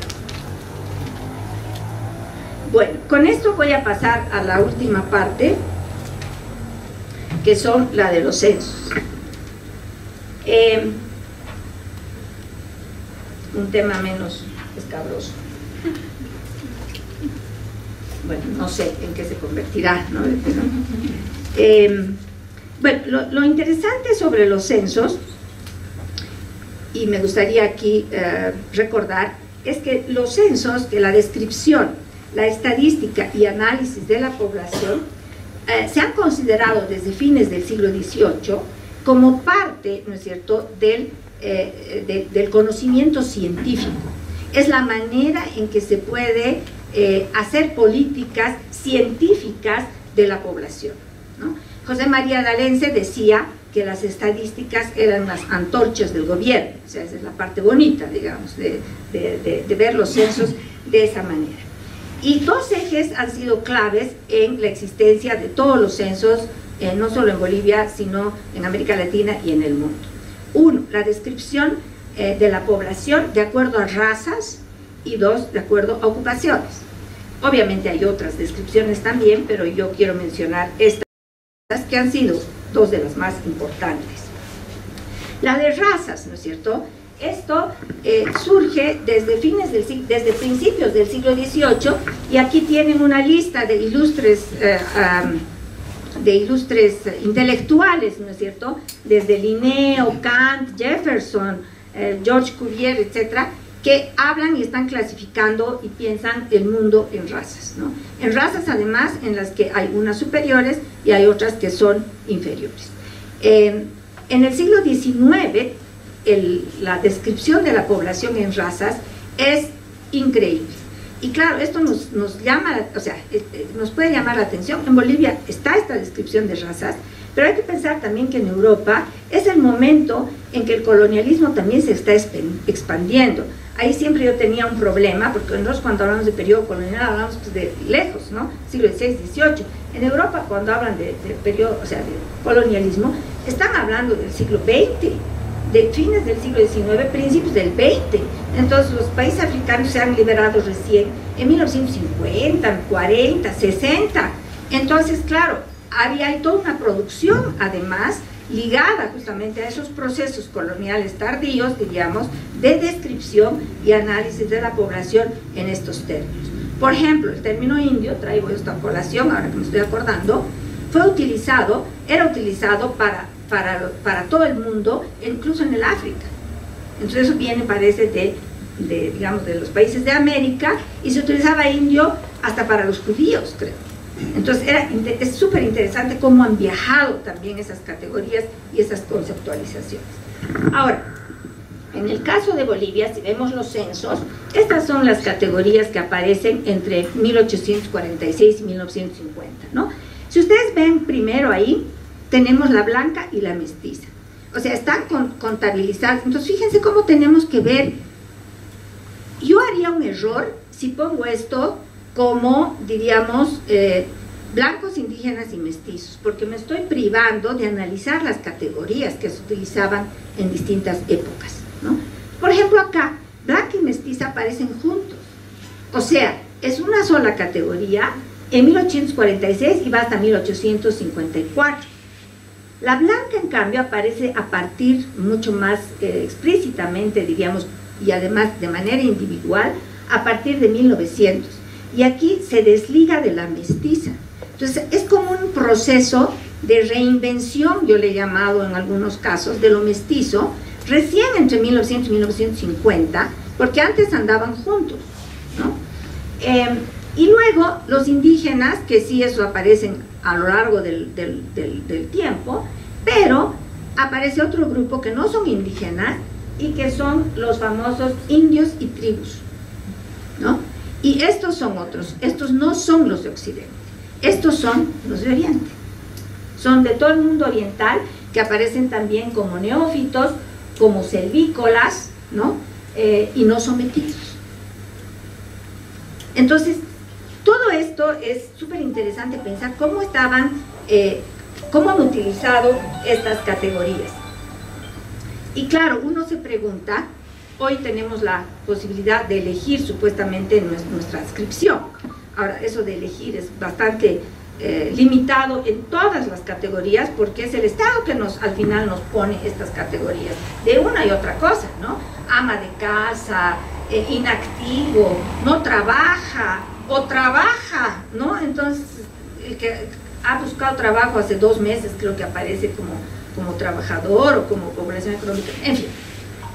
Bueno, con esto voy a pasar a la última parte, que son la de los censos. Un tema menos escabroso. Bueno, no sé en qué se convertirá, ¿no? Bueno, lo interesante sobre los censos y me gustaría aquí recordar, es que los censos, que la descripción, la estadística y análisis de la población se han considerado desde fines del siglo XVIII como parte, ¿no es cierto?, del conocimiento científico. Es la manera en que se puede hacer políticas científicas de la población, ¿no? José María D'Alense decía que las estadísticas eran las antorchas del gobierno, o sea, esa es la parte bonita, digamos, de ver los censos de esa manera. Y dos ejes han sido claves en la existencia de todos los censos, no solo en Bolivia, sino en América Latina y en el mundo. Uno, la descripción de la población de acuerdo a razas, y dos, de acuerdo a ocupaciones. Obviamente hay otras descripciones también, pero yo quiero mencionar estas que han sido dos de las más importantes. La de razas, ¿no es cierto? Esto surge desde principios del siglo XVIII, y aquí tienen una lista de ilustres intelectuales, ¿no es cierto? Desde Linneo, Kant, Jefferson, George Cuvier, etcétera, que hablan y están clasificando y piensan el mundo en razas, ¿no? En razas, además, en las que hay unas superiores y hay otras que son inferiores. En el siglo XIX, la descripción de la población en razas es increíble. Y claro, esto nos llama, o sea, nos puede llamar la atención. En Bolivia está esta descripción de razas, pero hay que pensar también que en Europa es el momento en que el colonialismo también se está expandiendo. Ahí siempre yo tenía un problema, porque nosotros cuando hablamos de periodo colonial hablamos pues de lejos, ¿no? Siglo XVI, XVIII. En Europa, cuando hablan de periodo, o sea, de colonialismo, están hablando del siglo XX, de fines del siglo XIX, principios del XX. Entonces los países africanos se han liberado recién en 1950, 40, 60. Entonces, claro, hay toda una producción, además, ligada justamente a esos procesos coloniales tardíos, diríamos, de descripción y análisis de la población en estos términos. Por ejemplo, el término indio, traigo esta colación ahora que me estoy acordando, era utilizado para todo el mundo, incluso en el África. Entonces eso viene, parece, digamos, de los países de América, y se utilizaba indio hasta para los judíos, creo. Entonces es súper interesante cómo han viajado también esas categorías y esas conceptualizaciones. Ahora, en el caso de Bolivia, si vemos los censos, estas son las categorías que aparecen entre 1846 y 1950, ¿no? Si ustedes ven primero ahí, tenemos la blanca y la mestiza. O sea, están contabilizadas. Entonces, fíjense cómo tenemos que ver. Yo haría un error si pongo esto como, diríamos, blancos, indígenas y mestizos, porque me estoy privando de analizar las categorías que se utilizaban en distintas épocas, ¿no? Por ejemplo, acá, blanca y mestiza aparecen juntos. O sea, es una sola categoría en 1846 y va hasta 1854. La blanca, en cambio, aparece a partir mucho más explícitamente, diríamos, y además de manera individual, a partir de 1900. Y aquí se desliga de la mestiza. Entonces, es como un proceso de reinvención, yo le he llamado en algunos casos, de lo mestizo, recién entre 1900 y 1950, porque antes andaban juntos, ¿no? Y luego los indígenas, que sí, eso aparecen a lo largo del tiempo, pero aparece otro grupo que no son indígenas y que son los famosos indios y tribus, ¿no? Y estos son otros, estos no son los de Occidente, estos son los de Oriente, son de todo el mundo oriental, que aparecen también como neófitos, como selvícolas, ¿no? Y no sometidos. Entonces, todo esto es súper interesante pensar cómo cómo han utilizado estas categorías. Y claro, uno se pregunta, hoy tenemos la posibilidad de elegir supuestamente nuestra adscripción. Ahora, eso de elegir es bastante limitado en todas las categorías, porque es el Estado que al final nos pone estas categorías de una y otra cosa, ¿no? Ama de casa, inactivo, no trabaja, o trabaja, ¿no? Entonces, el que ha buscado trabajo hace 2 meses, creo que aparece como trabajador o como población económica, en fin.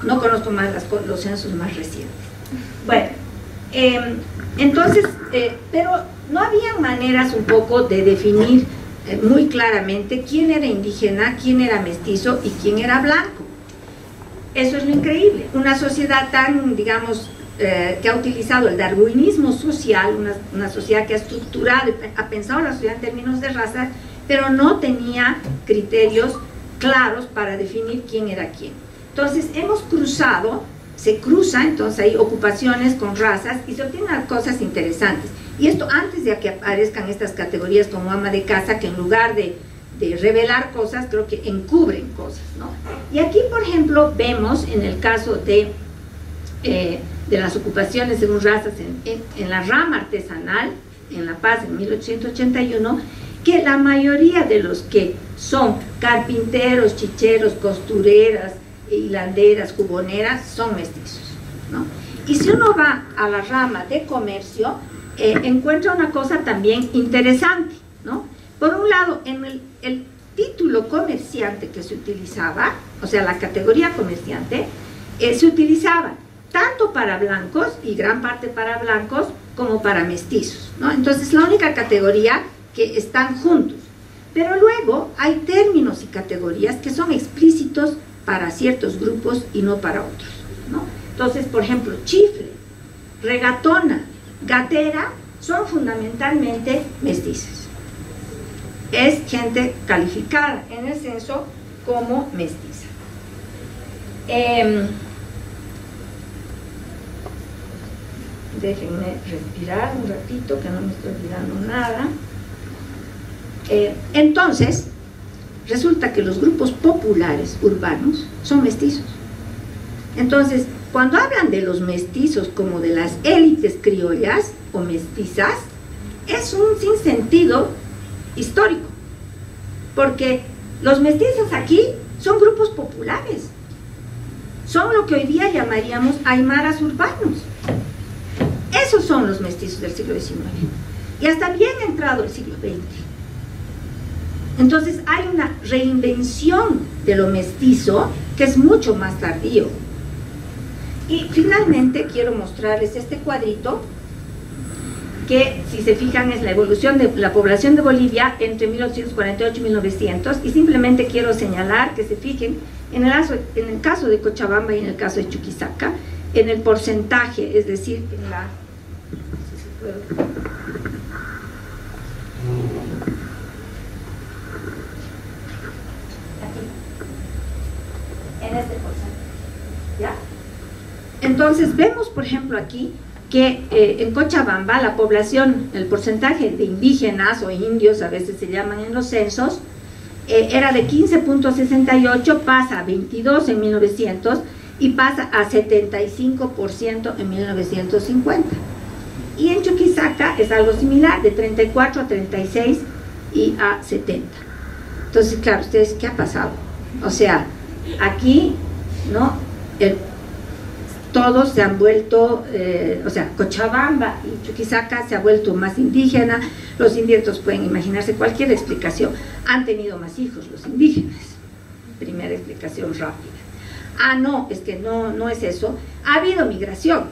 No conozco más los censos más recientes. Bueno, entonces, pero no había maneras un poco de definir muy claramente quién era indígena, quién era mestizo y quién era blanco. Eso es lo increíble. Una sociedad tan, digamos, que ha utilizado el darwinismo social, una sociedad que ha estructurado, ha pensado la sociedad en términos de raza, pero no tenía criterios claros para definir quién era quién. Entonces hemos cruzado, se cruza, entonces hay ocupaciones con razas y se obtienen cosas interesantes. Y esto antes de que aparezcan estas categorías como ama de casa, que en lugar de revelar cosas, creo que encubren cosas, ¿no? Y aquí, por ejemplo, vemos en el caso de las ocupaciones según razas en la rama artesanal, en La Paz, en 1881, que la mayoría de los que son carpinteros, chicheros, costureras, hilanderas, juboneras, son mestizos, ¿no? Y si uno va a la rama de comercio, encuentra una cosa también interesante, ¿no? Por un lado, en el título comerciante que se utilizaba, o sea, la categoría comerciante, se utilizaba tanto para blancos, y gran parte para blancos, como para mestizos, ¿no? Entonces, la única categoría que están juntos. Pero luego hay términos y categorías que son explícitos para ciertos grupos y no para otros, ¿no? Entonces, por ejemplo, chifle, regatona, gatera, son fundamentalmente mestizas. Es gente calificada en el censo como mestiza. Déjenme respirar un ratito, que no me estoy olvidando nada. Entonces, resulta que los grupos populares urbanos son mestizos. Entonces, cuando hablan de los mestizos como de las élites criollas o mestizas, es un sinsentido histórico, porque los mestizos aquí son grupos populares, son lo que hoy día llamaríamos aymaras urbanos. Esos son los mestizos del siglo XIX y hasta bien entrado el siglo XX. Entonces hay una reinvención de lo mestizo que es mucho más tardío. Y finalmente quiero mostrarles este cuadrito que, si se fijan, es la evolución de la población de Bolivia entre 1848 y 1900, y simplemente quiero señalar que se fijen en el caso de Cochabamba y en el caso de Chuquisaca, en el porcentaje, es decir, en la... si se puede, en este porcentaje, ¿ya? Entonces vemos, por ejemplo, aquí que en Cochabamba la población, el porcentaje de indígenas o indios, a veces se llaman en los censos, era de 15.68, pasa a 22 en 1900 y pasa a 75% en 1950. Y en Chuquisaca es algo similar, de 34 a 36 y a 70. Entonces, claro, ustedes, ¿qué ha pasado? O sea, aquí, ¿no? Todos se han vuelto, o sea, Cochabamba y Chuquisaca se ha vuelto más indígena. Los indios pueden imaginarse cualquier explicación. Han tenido más hijos los indígenas. Primera explicación rápida. Ah, no, es que no es eso. Ha habido migración.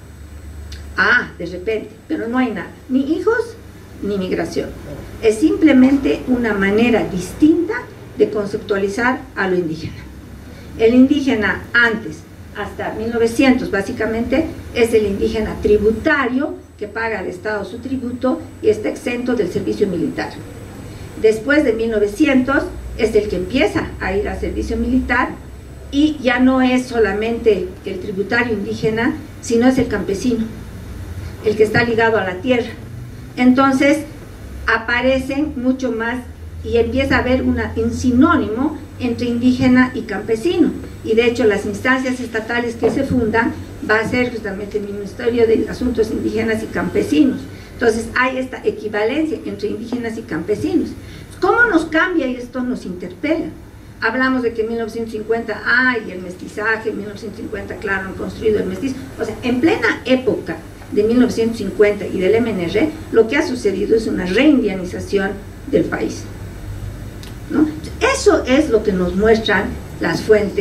Ah, de repente, pero no hay nada. Ni hijos, ni migración. Es simplemente una manera distinta de conceptualizar a lo indígena. El indígena antes, hasta 1900 básicamente, es el indígena tributario que paga al Estado su tributo y está exento del servicio militar. Después de 1900 es el que empieza a ir al servicio militar y ya no es solamente el tributario indígena, sino es el campesino, el que está ligado a la tierra. Entonces aparecen mucho más y empieza a haber un sinónimo entre indígena y campesino, y de hecho las instancias estatales que se fundan va a ser justamente el Ministerio de Asuntos Indígenas y Campesinos. Entonces hay esta equivalencia entre indígenas y campesinos. ¿Cómo nos cambia? Y esto nos interpela. Hablamos de que en 1950 hay el mestizaje, en 1950 claro han construido el mestizo, o sea, en plena época de 1950 y del MNR, lo que ha sucedido es una reindianización del país, ¿no? Eso es lo que nos muestran las fuentes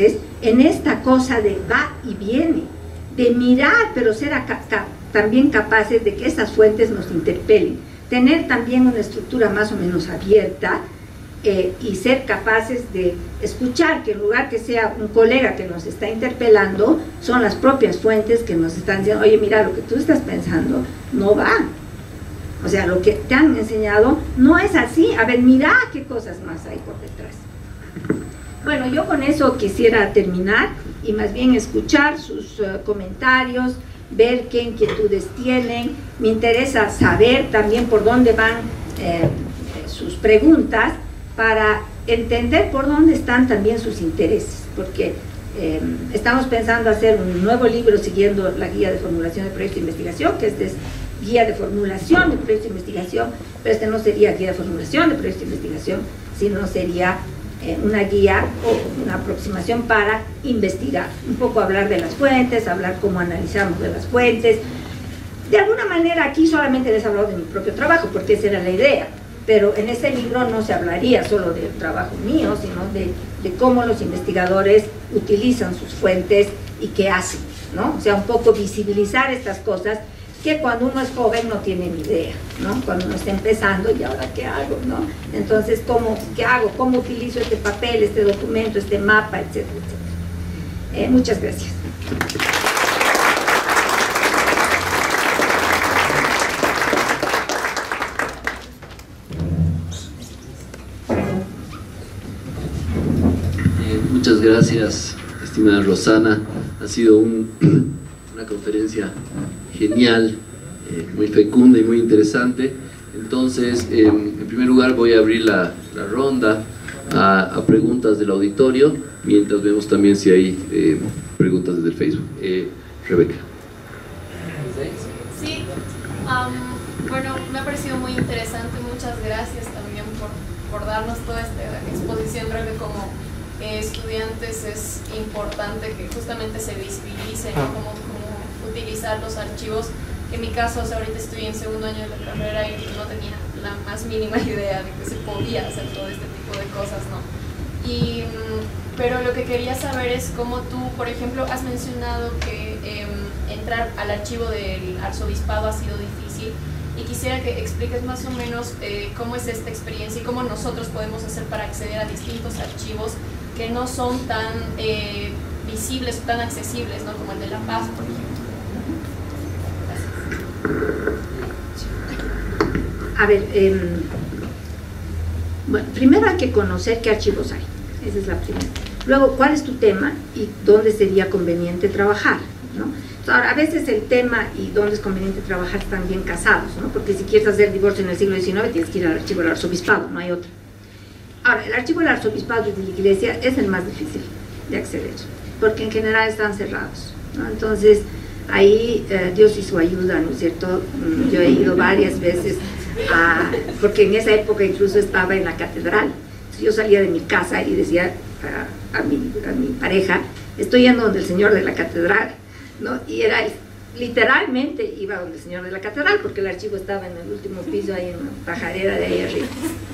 en esta cosa de va y viene, de mirar, pero ser también capaces de que esas fuentes nos interpelen, tener también una estructura más o menos abierta, y ser capaces de escuchar que en lugar que sea un colega que nos está interpelando, son las propias fuentes que nos están diciendo, oye, mira, lo que tú estás pensando no va. O sea, lo que te han enseñado no es así. A ver, mira qué cosas más hay por detrás. Bueno, yo con eso quisiera terminar y más bien escuchar sus comentarios, ver qué inquietudes tienen. Me interesa saber también por dónde van sus preguntas, para entender por dónde están también sus intereses, porque estamos pensando hacer un nuevo libro siguiendo la guía de formulación de proyectos de investigación, que este es guía de formulación de proyectos de investigación, pero este no sería guía de formulación de proyectos de investigación, sino sería una guía o una aproximación para investigar, un poco hablar de las fuentes, hablar cómo analizamos de las fuentes. De alguna manera aquí solamente les he hablado de mi propio trabajo, porque esa era la idea, pero en ese libro no se hablaría solo del trabajo mío, sino de cómo los investigadores utilizan sus fuentes y qué hacen, ¿no? O sea, un poco visibilizar estas cosas que cuando uno es joven no tiene ni idea, ¿no? Cuando uno está empezando, ¿y ahora qué hago, no? Entonces, ¿qué hago? ¿Cómo utilizo este papel, este documento, este mapa, etcétera, etcétera? Muchas gracias. Muchas gracias, estimada Rosana. Ha sido una conferencia genial, muy fecunda y muy interesante. Entonces, en primer lugar voy a abrir la ronda a preguntas del auditorio, mientras vemos también si hay preguntas desde el Facebook. Rebeca. Sí, bueno, me ha parecido muy interesante. Muchas gracias también por darnos toda esta exposición. Creo que como estudiantes es importante que justamente se visibilice, ¿no? Cómo utilizar los archivos. En mi caso, o sea, ahorita estoy en segundo año de la carrera y no tenía la más mínima idea de que se podía hacer todo este tipo de cosas, ¿no? Pero lo que quería saber es cómo tú, por ejemplo, has mencionado que entrar al archivo del arzobispado ha sido difícil, y quisiera que expliques más o menos cómo es esta experiencia y cómo nosotros podemos hacer para acceder a distintos archivos que no son tan visibles o tan accesibles, ¿no? Como el de La Paz, por ejemplo. Gracias. A ver, bueno, primero hay que conocer qué archivos hay, esa es la primera. Luego, ¿cuál es tu tema y dónde sería conveniente trabajar, ¿no? Ahora, a veces el tema y dónde es conveniente trabajar están bien casados, ¿no? Porque si quieres hacer divorcio en el siglo XIX tienes que ir al archivo del arzobispado, no hay otro. Ahora, el archivo del arzobispado y de la iglesia es el más difícil de acceder, porque en general están cerrados, ¿no? Entonces, ahí Dios y su ayuda, ¿no es cierto? Yo he ido varias veces porque en esa época incluso estaba en la catedral. Entonces, yo salía de mi casa y decía a mi pareja, estoy yendo donde el señor de la catedral, ¿no? Y era literalmente iba donde el señor de la catedral, porque el archivo estaba en el último piso, ahí en la pajarera de ahí arriba.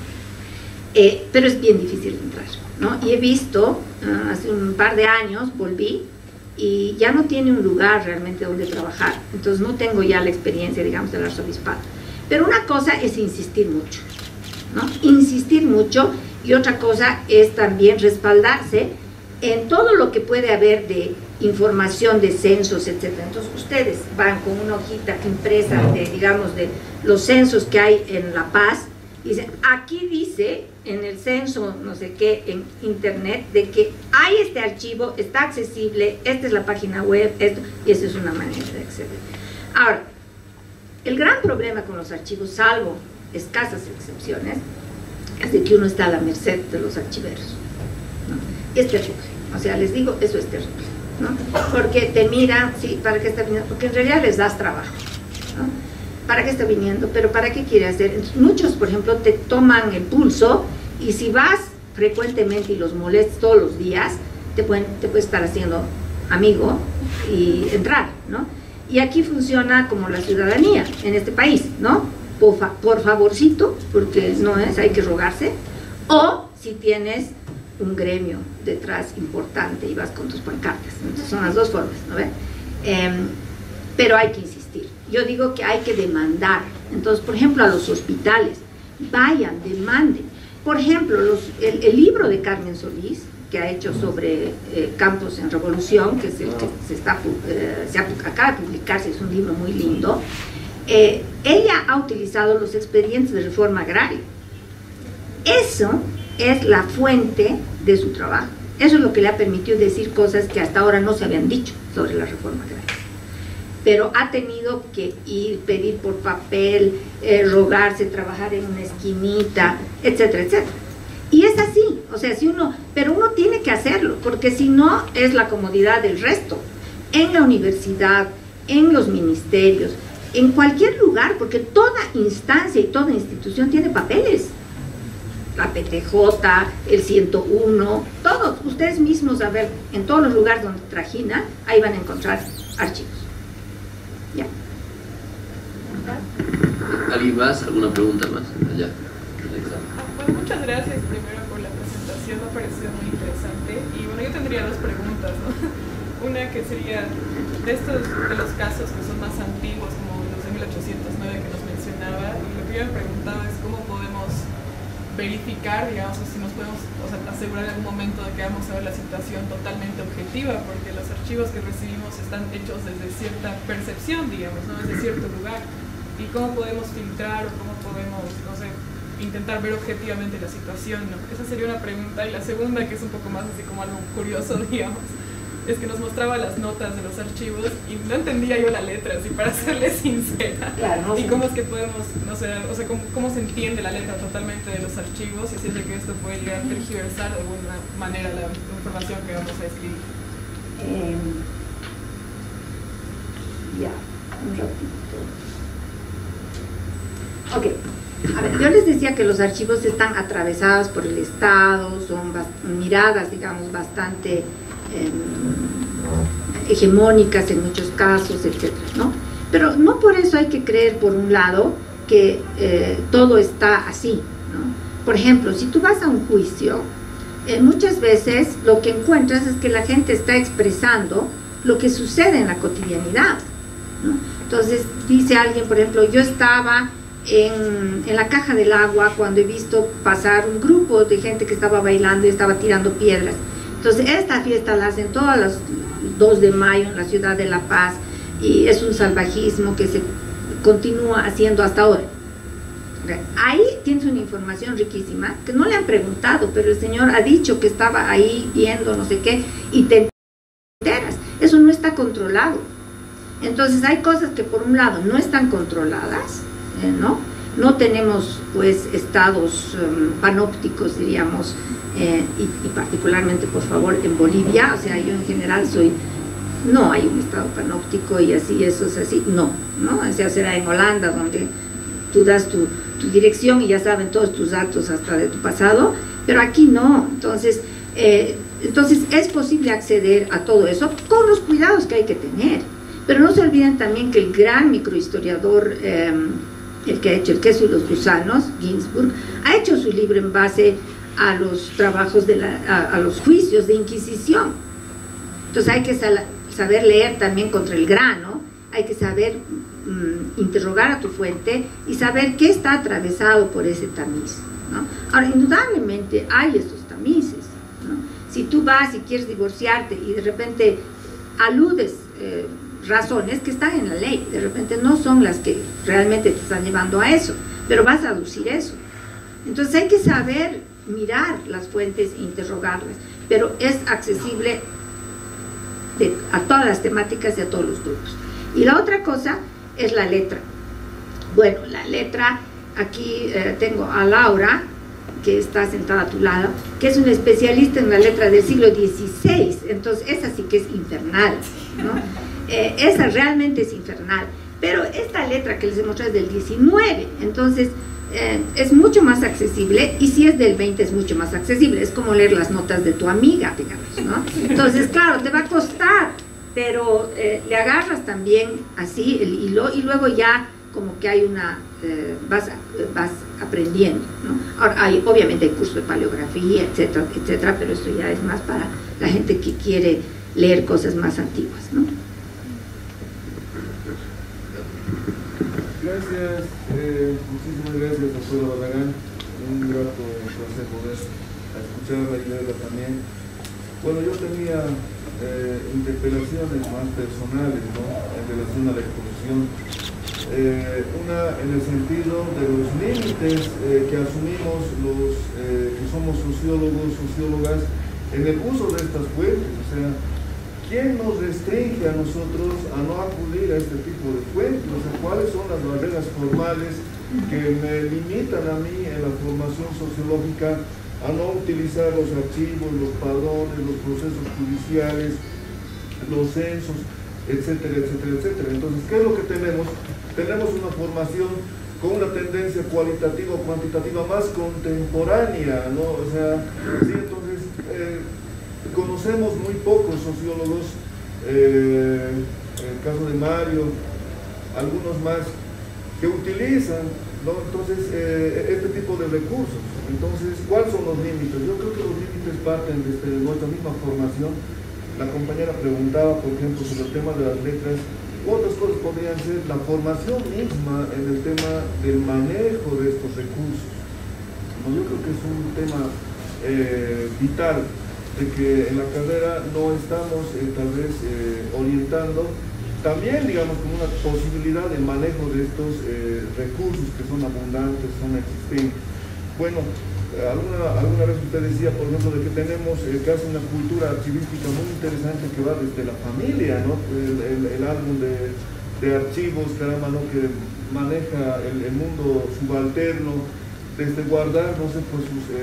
Pero es bien difícil entrar, ¿no? Y he visto, hace un par de años volví y ya no tiene un lugar realmente donde trabajar, entonces no tengo ya la experiencia, digamos, del arzobispado. Pero una cosa es insistir mucho, ¿no? Insistir mucho, y otra cosa es también respaldarse en todo lo que puede haber de información de censos, etcétera. Entonces ustedes van con una hojita impresa de, digamos, de los censos que hay en La Paz, y dicen, aquí dice en el censo no sé qué en internet de que hay este archivo, está accesible, esta es la página web, esto, y esa es una manera de acceder. Ahora, el gran problema con los archivos, salvo escasas excepciones, es de que uno está a la merced de los archiveros, ¿no? Es terrible, o sea, les digo, eso es terrible, ¿no? Porque te miran, sí, ¿para qué está viniendo? Porque en realidad les das trabajo, ¿no? ¿Para qué está viniendo? ¿Pero para qué quiere hacer? Entonces, muchos, por ejemplo, te toman el pulso, y si vas frecuentemente y los molestas todos los días, te puede estar haciendo amigo y entrar, ¿no? Y aquí funciona como la ciudadanía en este país, ¿no? Por favorcito, porque no es, hay que rogarse, o si tienes un gremio detrás importante y vas con tus pancartas. Entonces son las dos formas, ¿no ven? Pero hay que insistir. Yo digo que hay que demandar. Entonces, por ejemplo, a los hospitales, vayan, demanden. Por ejemplo, el libro de Carmen Solís, que ha hecho sobre Campos en Revolución, que es el que acaba de publicarse, es un libro muy lindo. Ella ha utilizado los expedientes de reforma agraria. Eso es la fuente de su trabajo. Eso es lo que le ha permitido decir cosas que hasta ahora no se habían dicho sobre la reforma agraria. Pero ha tenido que ir, pedir por papel, rogarse, trabajar en una esquinita, etcétera, etcétera. Y es así, o sea, pero uno tiene que hacerlo, porque si no es la comodidad del resto. En la universidad, en los ministerios, en cualquier lugar, porque toda instancia y toda institución tiene papeles. La PTJ, el 101, todos, ustedes mismos, a ver, en todos los lugares donde trajina, ahí van a encontrar archivos. Ya. ¿Alguien más? ¿Alguna pregunta más? Allá. Bueno, muchas gracias primero por la presentación, me ha parecido muy interesante. Y bueno, yo tendría dos preguntas, ¿no? Una que sería de los casos que son más antiguos, como los de 1809 que nos mencionaba, y lo que yo me preguntaba es cómo podemos verificar, digamos, si nos podemos asegurar en algún momento de que vamos a ver la situación totalmente objetiva, porque los archivos que recibimos están hechos desde cierta percepción, digamos, ¿no? Desde cierto lugar. Y cómo podemos filtrar o cómo podemos, no sé, intentar ver objetivamente la situación, ¿no? Esa sería una pregunta. Y la segunda, que es un poco más así como algo curioso, digamos, es que nos mostraba las notas de los archivos y no entendía yo la letra, así para serle sincera. Claro, no sé. Y cómo es que podemos, no sé, o sea, cómo se entiende la letra totalmente de los archivos y si es que esto puede llegar a tergiversar de alguna manera la información que vamos a escribir. Ya, un ratito. Ok. A ver, yo les decía que los archivos están atravesados por el Estado, son miradas, digamos, bastante hegemónicas en muchos casos, etcétera, ¿no? Pero no por eso hay que creer, por un lado, que todo está así, ¿no? Por ejemplo, si tú vas a un juicio, muchas veces lo que encuentras es que la gente está expresando lo que sucede en la cotidianidad, ¿no? Entonces, dice alguien, por ejemplo, yo estaba en la caja del agua cuando he visto pasar un grupo de gente que estaba bailando y estaba tirando piedras. Entonces, esta fiesta la hacen todas las 2 de mayo en la ciudad de La Paz y es un salvajismo que se continúa haciendo hasta ahora. Ahí tienes una información riquísima que no le han preguntado, pero el señor ha dicho que estaba ahí viendo no sé qué y te enteras. Eso no está controlado. Entonces, hay cosas que por un lado no están controladas, no tenemos pues estados panópticos, diríamos, y particularmente, por favor, en Bolivia, o sea, yo en general no hay un estado panóptico y así, eso es así, no, o sea, será en Holanda donde tú das tu dirección y ya saben todos tus datos hasta de tu pasado, pero aquí no. Entonces es posible acceder a todo eso con los cuidados que hay que tener, pero no se olviden también que el gran microhistoriador, el que ha hecho El queso y los gusanos, Ginsburg, ha hecho su libro en base a los trabajos a los juicios de Inquisición. Entonces hay que saber leer también contra el grano, hay que saber interrogar a tu fuente y saber qué está atravesado por ese tamiz, ¿no? Ahora, indudablemente hay esos tamices, ¿no? Si tú vas y quieres divorciarte y de repente aludes razones que están en la ley, de repente no son las que realmente te están llevando a eso, pero vas a aducir eso. Entonces hay que saber mirar las fuentes e interrogarlas, pero es accesible a todas las temáticas y a todos los grupos. Y la otra cosa es la letra. Bueno, la letra, aquí tengo a Laura, que está sentada a tu lado, que es una especialista en la letra del siglo XVI, entonces esa sí que es infernal, ¿no? Esa realmente es infernal, pero esta letra que les he mostrado es del 19, entonces es mucho más accesible, y si es del 20 es mucho más accesible, es como leer las notas de tu amiga, digamos, ¿no? Entonces, claro, te va a costar, pero le agarras también así el hilo y luego ya como que hay una, vas aprendiendo, ¿no? Ahora, obviamente hay cursos de paleografía, etcétera, etcétera, pero esto ya es más para la gente que quiere leer cosas más antiguas, ¿no? Gracias, muchísimas gracias, doctora Barragán. Un grato placer poder escucharla y leerla también. Bueno, yo tenía interpelaciones más personales, ¿no?, en relación a la exposición. Una en el sentido de los límites que asumimos los que somos sociólogos, sociólogas, en el uso de estas fuentes. O sea, ¿quién nos restringe a nosotros a no acudir a este tipo de fuentes? O sea, ¿cuáles son las barreras formales que me limitan a mí en la formación sociológica a no utilizar los archivos, los padrones, los procesos judiciales, los censos, etcétera, etcétera, etcétera? Entonces, ¿qué es lo que tenemos? Tenemos una formación con una tendencia cualitativa o cuantitativa más contemporánea, ¿no? O sea, sí, entonces, conocemos muy pocos sociólogos, en el caso de Mario, algunos más, que utilizan, ¿no?, entonces, este tipo de recursos. Entonces, ¿cuáles son los límites? Yo creo que los límites parten desde nuestra misma formación. La compañera preguntaba, por ejemplo, sobre el tema de las letras. Otras cosas podrían ser la formación misma en el tema del manejo de estos recursos, ¿no? Yo creo que es un tema vital, de que en la carrera no estamos tal vez orientando también, digamos, como una posibilidad de manejo de estos recursos que son abundantes, son existentes. Bueno, alguna vez usted decía, por ejemplo, de que tenemos casi una cultura archivística muy interesante que va desde la familia, ¿no? El álbum de archivos, caramba, ¿no?, que maneja el mundo subalterno, desde guardar, no sé, pues sus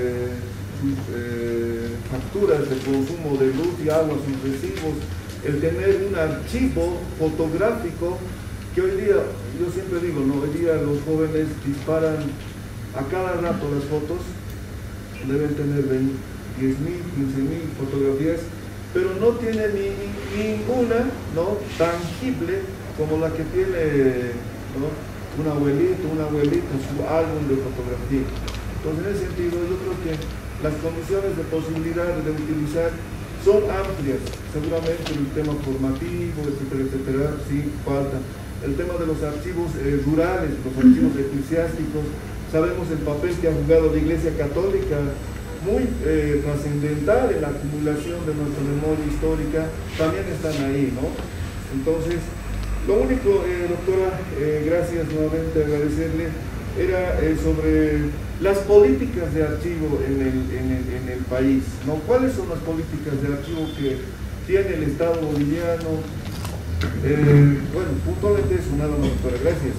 facturas de consumo de luz y agua, sus recibos, el tener un archivo fotográfico que hoy día, yo siempre digo, ¿no?, hoy día los jóvenes disparan a cada rato las fotos, deben tener 10.000, 15.000 fotografías, pero no tiene ninguna, ¿no?, tangible como la que tiene, ¿no?, un abuelito, una abuelita, su álbum de fotografía. Entonces, en ese sentido, yo creo que las condiciones de posibilidad de utilizar son amplias. Seguramente el tema formativo, etcétera, etcétera, sí falta. El tema de los archivos rurales, los archivos eclesiásticos, sabemos el papel que ha jugado la Iglesia Católica, muy trascendental en la acumulación de nuestra memoria histórica, también están ahí, ¿no? Entonces, lo único, doctora, gracias nuevamente, agradecerle, era sobre las políticas de archivo en el país, ¿no? ¿Cuáles son las políticas de archivo que tiene el Estado boliviano? Bueno, puntualmente eso, nada más, doctora, gracias.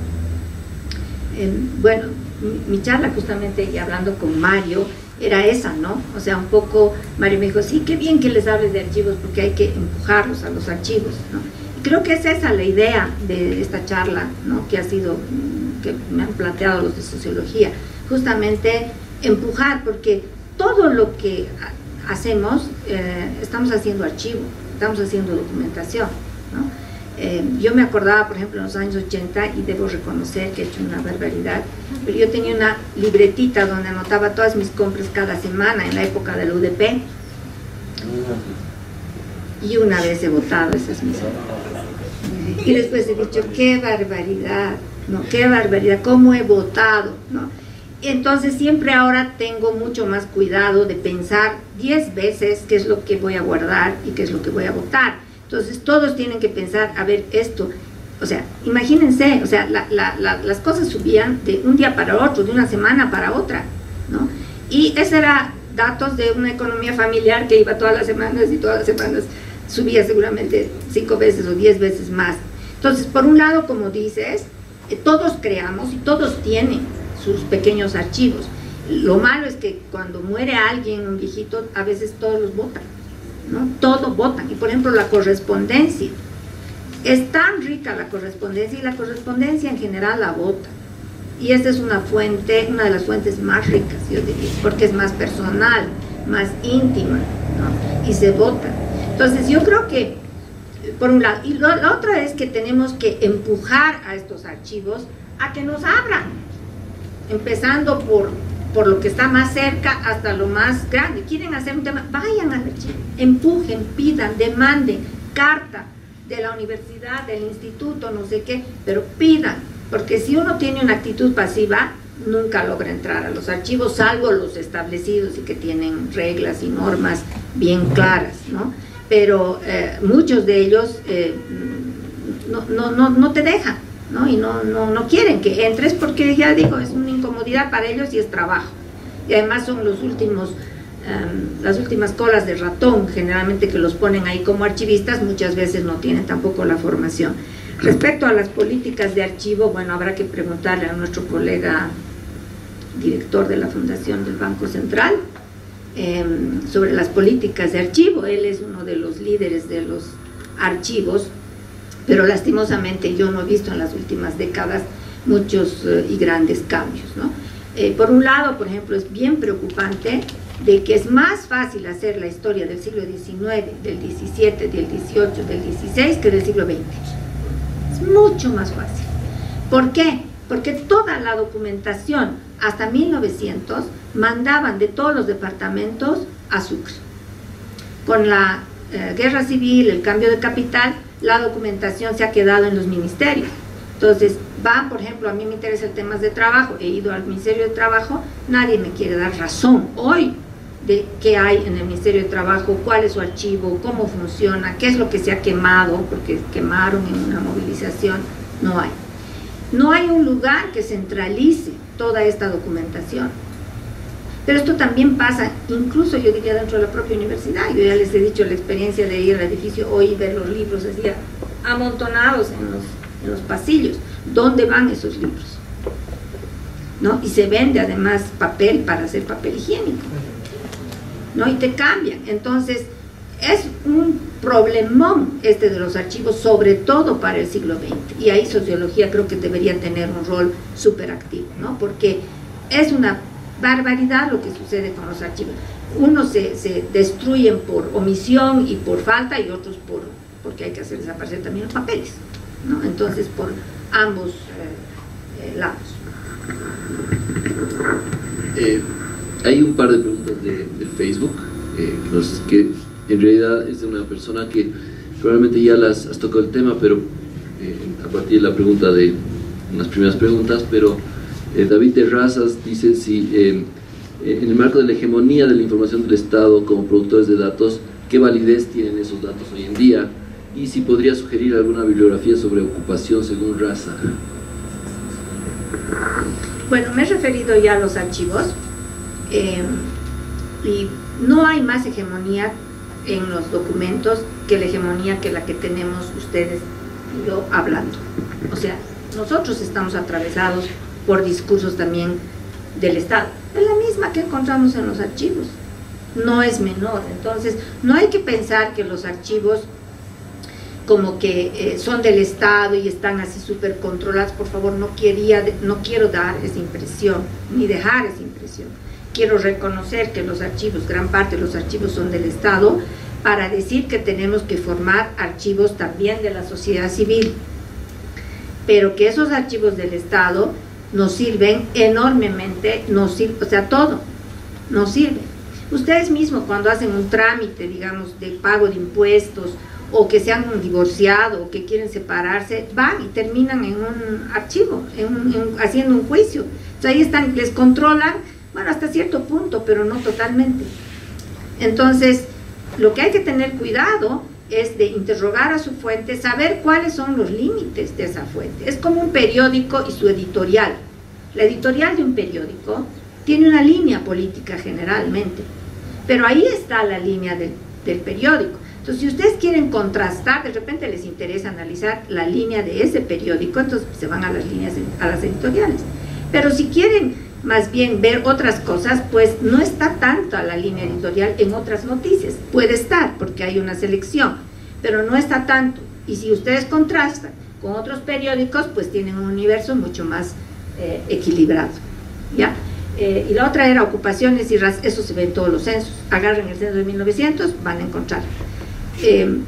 Bueno, mi charla justamente, y hablando con Mario, era esa, ¿no? O sea, un poco, Mario me dijo, sí, qué bien que les hables de archivos porque hay que empujarlos a los archivos, ¿no? Y creo que es esa la idea de esta charla, ¿no?, que ha sido, que me han planteado los de sociología, justamente empujar, porque todo lo que hacemos, estamos haciendo archivo, estamos haciendo documentación, ¿no? Yo me acordaba, por ejemplo, en los años 80, y debo reconocer que he hecho una barbaridad, pero yo tenía una libretita donde anotaba todas mis compras cada semana en la época del UDP, y una vez he votado esas mis compras. Y después he dicho, qué barbaridad, ¿no? Qué barbaridad, cómo he votado, ¿no? Entonces siempre ahora tengo mucho más cuidado de pensar 10 veces qué es lo que voy a guardar y qué es lo que voy a votar. Entonces todos tienen que pensar, a ver, esto, o sea, imagínense, o sea, las cosas subían de un día para otro, de una semana para otra, ¿no? Y esos eran datos de una economía familiar que iba todas las semanas, y todas las semanas subía seguramente 5 veces o 10 veces más. Entonces, por un lado, como dices, todos creamos y todos tienen sus pequeños archivos. Lo malo es que cuando muere alguien, un viejito, a veces todos los botan, ¿no? Todos votan. Y por ejemplo, la correspondencia, es tan rica la correspondencia, y la correspondencia en general la vota, y esta es una fuente, una de las fuentes más ricas, yo diría, porque es más personal, más íntima, ¿no? Y se vota. Entonces yo creo que por un lado. Y lo otro es que tenemos que empujar a estos archivos a que nos abran, empezando por lo que está más cerca hasta lo más grande. Quieren hacer un tema, vayan al archivo, empujen, pidan, demanden, carta de la universidad, del instituto, no sé qué, pero pidan, porque si uno tiene una actitud pasiva, nunca logra entrar a los archivos, salvo los establecidos y que tienen reglas y normas bien claras, ¿no? Pero muchos de ellos no te dejan, ¿no? Y no quieren que entres porque, ya digo, es una incomodidad para ellos y es trabajo. Y además son los últimos, las últimas colas de ratón, generalmente, que los ponen ahí como archivistas, muchas veces no tienen tampoco la formación. Respecto a las políticas de archivo, bueno, habrá que preguntarle a nuestro colega director de la Fundación del Banco Central sobre las políticas de archivo. Él es uno de los líderes de los archivos, pero lastimosamente yo no he visto en las últimas décadas muchos y grandes cambios, ¿no? Por un lado, por ejemplo, es bien preocupante de que es más fácil hacer la historia del siglo XIX, del XVII, del XVIII, del XVI que del siglo XX. Es mucho más fácil. ¿Por qué? Porque toda la documentación hasta 1900 mandaban de todos los departamentos a Sucre. Con la guerra civil, el cambio de capital, la documentación se ha quedado en los ministerios. Entonces van, por ejemplo, a mí me interesa el tema de trabajo, he ido al Ministerio de Trabajo, nadie me quiere dar razón hoy de qué hay en el Ministerio de Trabajo, cuál es su archivo, cómo funciona, qué es lo que se ha quemado, porque quemaron en una movilización. No hay. No hay un lugar que centralice toda esta documentación. Pero esto también pasa, incluso yo diría dentro de la propia universidad. Yo ya les he dicho la experiencia de ir al edificio hoy y ver los libros así amontonados en los pasillos. ¿Dónde van esos libros? ¿No? Y se vende además papel para hacer papel higiénico, ¿no? Y te cambian. Entonces es un problemón este de los archivos, sobre todo para el siglo XX, y ahí sociología creo que debería tener un rol súper activo, ¿no? Porque es una barbaridad lo que sucede con los archivos. Unos se destruyen por omisión y por falta, y otros porque hay que hacer desaparecer también los papeles, ¿no? Entonces por ambos lados. Hay un par de preguntas de Facebook que en realidad es de una persona que probablemente ya has tocado el tema, pero a partir de la pregunta de unas primeras preguntas, pero David Terrazas dice si en el marco de la hegemonía de la información del Estado como productores de datos, ¿qué validez tienen esos datos hoy en día? Y si podría sugerir alguna bibliografía sobre ocupación según raza. Bueno, me he referido ya a los archivos y no hay más hegemonía en los documentos que la hegemonía que la que tenemos ustedes y yo hablando. O sea, nosotros estamos atravesados por discursos también del Estado. Es la misma que encontramos en los archivos, no es menor. Entonces, no hay que pensar que los archivos como que son del Estado y están así súper controlados. Por favor, no quiero dar esa impresión, ni dejar esa impresión. Quiero reconocer que los archivos, gran parte de los archivos son del Estado, para decir que tenemos que formar archivos también de la sociedad civil, pero que esos archivos del Estado nos sirven enormemente, o sea, todo nos sirve. Ustedes mismos cuando hacen un trámite, digamos, de pago de impuestos, o que se han divorciado, o que quieren separarse, van y terminan en un archivo, haciendo un juicio. Entonces ahí están, les controlan, bueno, hasta cierto punto, pero no totalmente. Entonces, lo que hay que tener cuidado es de interrogar a su fuente, saber cuáles son los límites de esa fuente. Es como un periódico y su editorial. La editorial de un periódico tiene una línea política generalmente, pero ahí está la línea del periódico. Entonces, si ustedes quieren contrastar, de repente les interesa analizar la línea de ese periódico, entonces se van a las líneas, a las editoriales. Pero si quieren más bien ver otras cosas, pues no está tanto a la línea editorial en otras noticias. Puede estar, porque hay una selección, pero no está tanto. Y si ustedes contrastan con otros periódicos, pues tienen un universo mucho más equilibrado, ¿ya? Y la otra era ocupaciones y razas. Eso se ve en todos los censos. Agarren el censo de 1900, van a encontrar.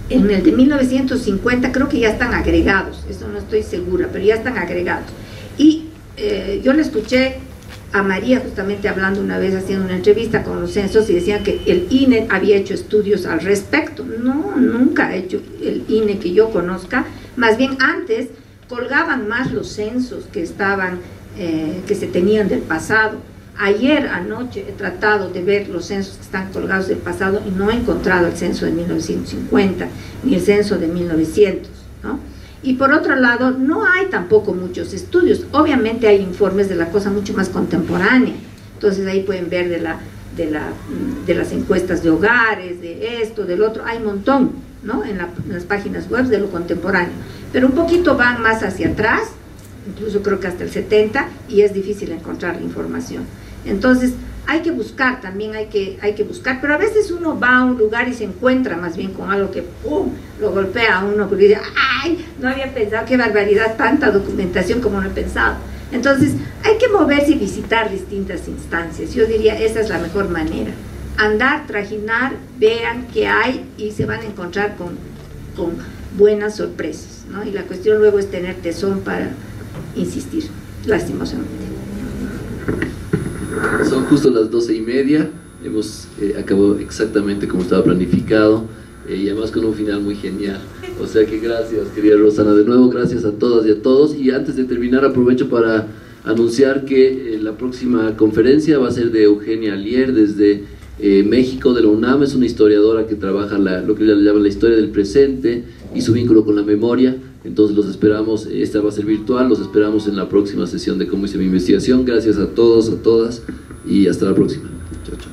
En el de 1950 creo que ya están agregados, eso no estoy segura, pero ya están agregados. Y yo le escuché a María justamente hablando una vez, haciendo una entrevista con los censos, y decían que el INE había hecho estudios al respecto. No, nunca ha hecho el INE que yo conozca, más bien antes colgaban más los censos que estaban, que se tenían del pasado. Ayer anoche he tratado de ver los censos que están colgados del pasado y no he encontrado el censo de 1950 ni el censo de 1900, ¿no? Y por otro lado, no hay tampoco muchos estudios. Obviamente hay informes de la cosa mucho más contemporánea. Entonces ahí pueden ver de las encuestas de hogares, de esto, del otro. Hay un montón, ¿no? En las páginas web de lo contemporáneo. Pero un poquito van más hacia atrás, incluso creo que hasta el 70, y es difícil encontrar la información. Entonces hay que buscar, también hay que buscar, pero a veces uno va a un lugar y se encuentra más bien con algo que ¡pum!, lo golpea a uno, porque dice, ¡ay! No había pensado, qué barbaridad, tanta documentación como no he pensado. Entonces hay que moverse y visitar distintas instancias. Yo diría, esa es la mejor manera. Andar, trajinar, vean qué hay y se van a encontrar con buenas sorpresas, ¿no? Y la cuestión luego es tener tesón para insistir, lastimosamente. Son justo las 12:30, hemos acabado exactamente como estaba planificado, y además con un final muy genial. O sea que gracias, querida Rosana, de nuevo gracias a todas y a todos. Y antes de terminar aprovecho para anunciar que la próxima conferencia va a ser de Eugenia Alier desde México, de la UNAM. Es una historiadora que trabaja lo que ella llama la historia del presente y su vínculo con la memoria. Entonces los esperamos, esta va a ser virtual, los esperamos en la próxima sesión de Cómo hice mi investigación. Gracias a todos, a todas, y hasta la próxima. Chao, chao.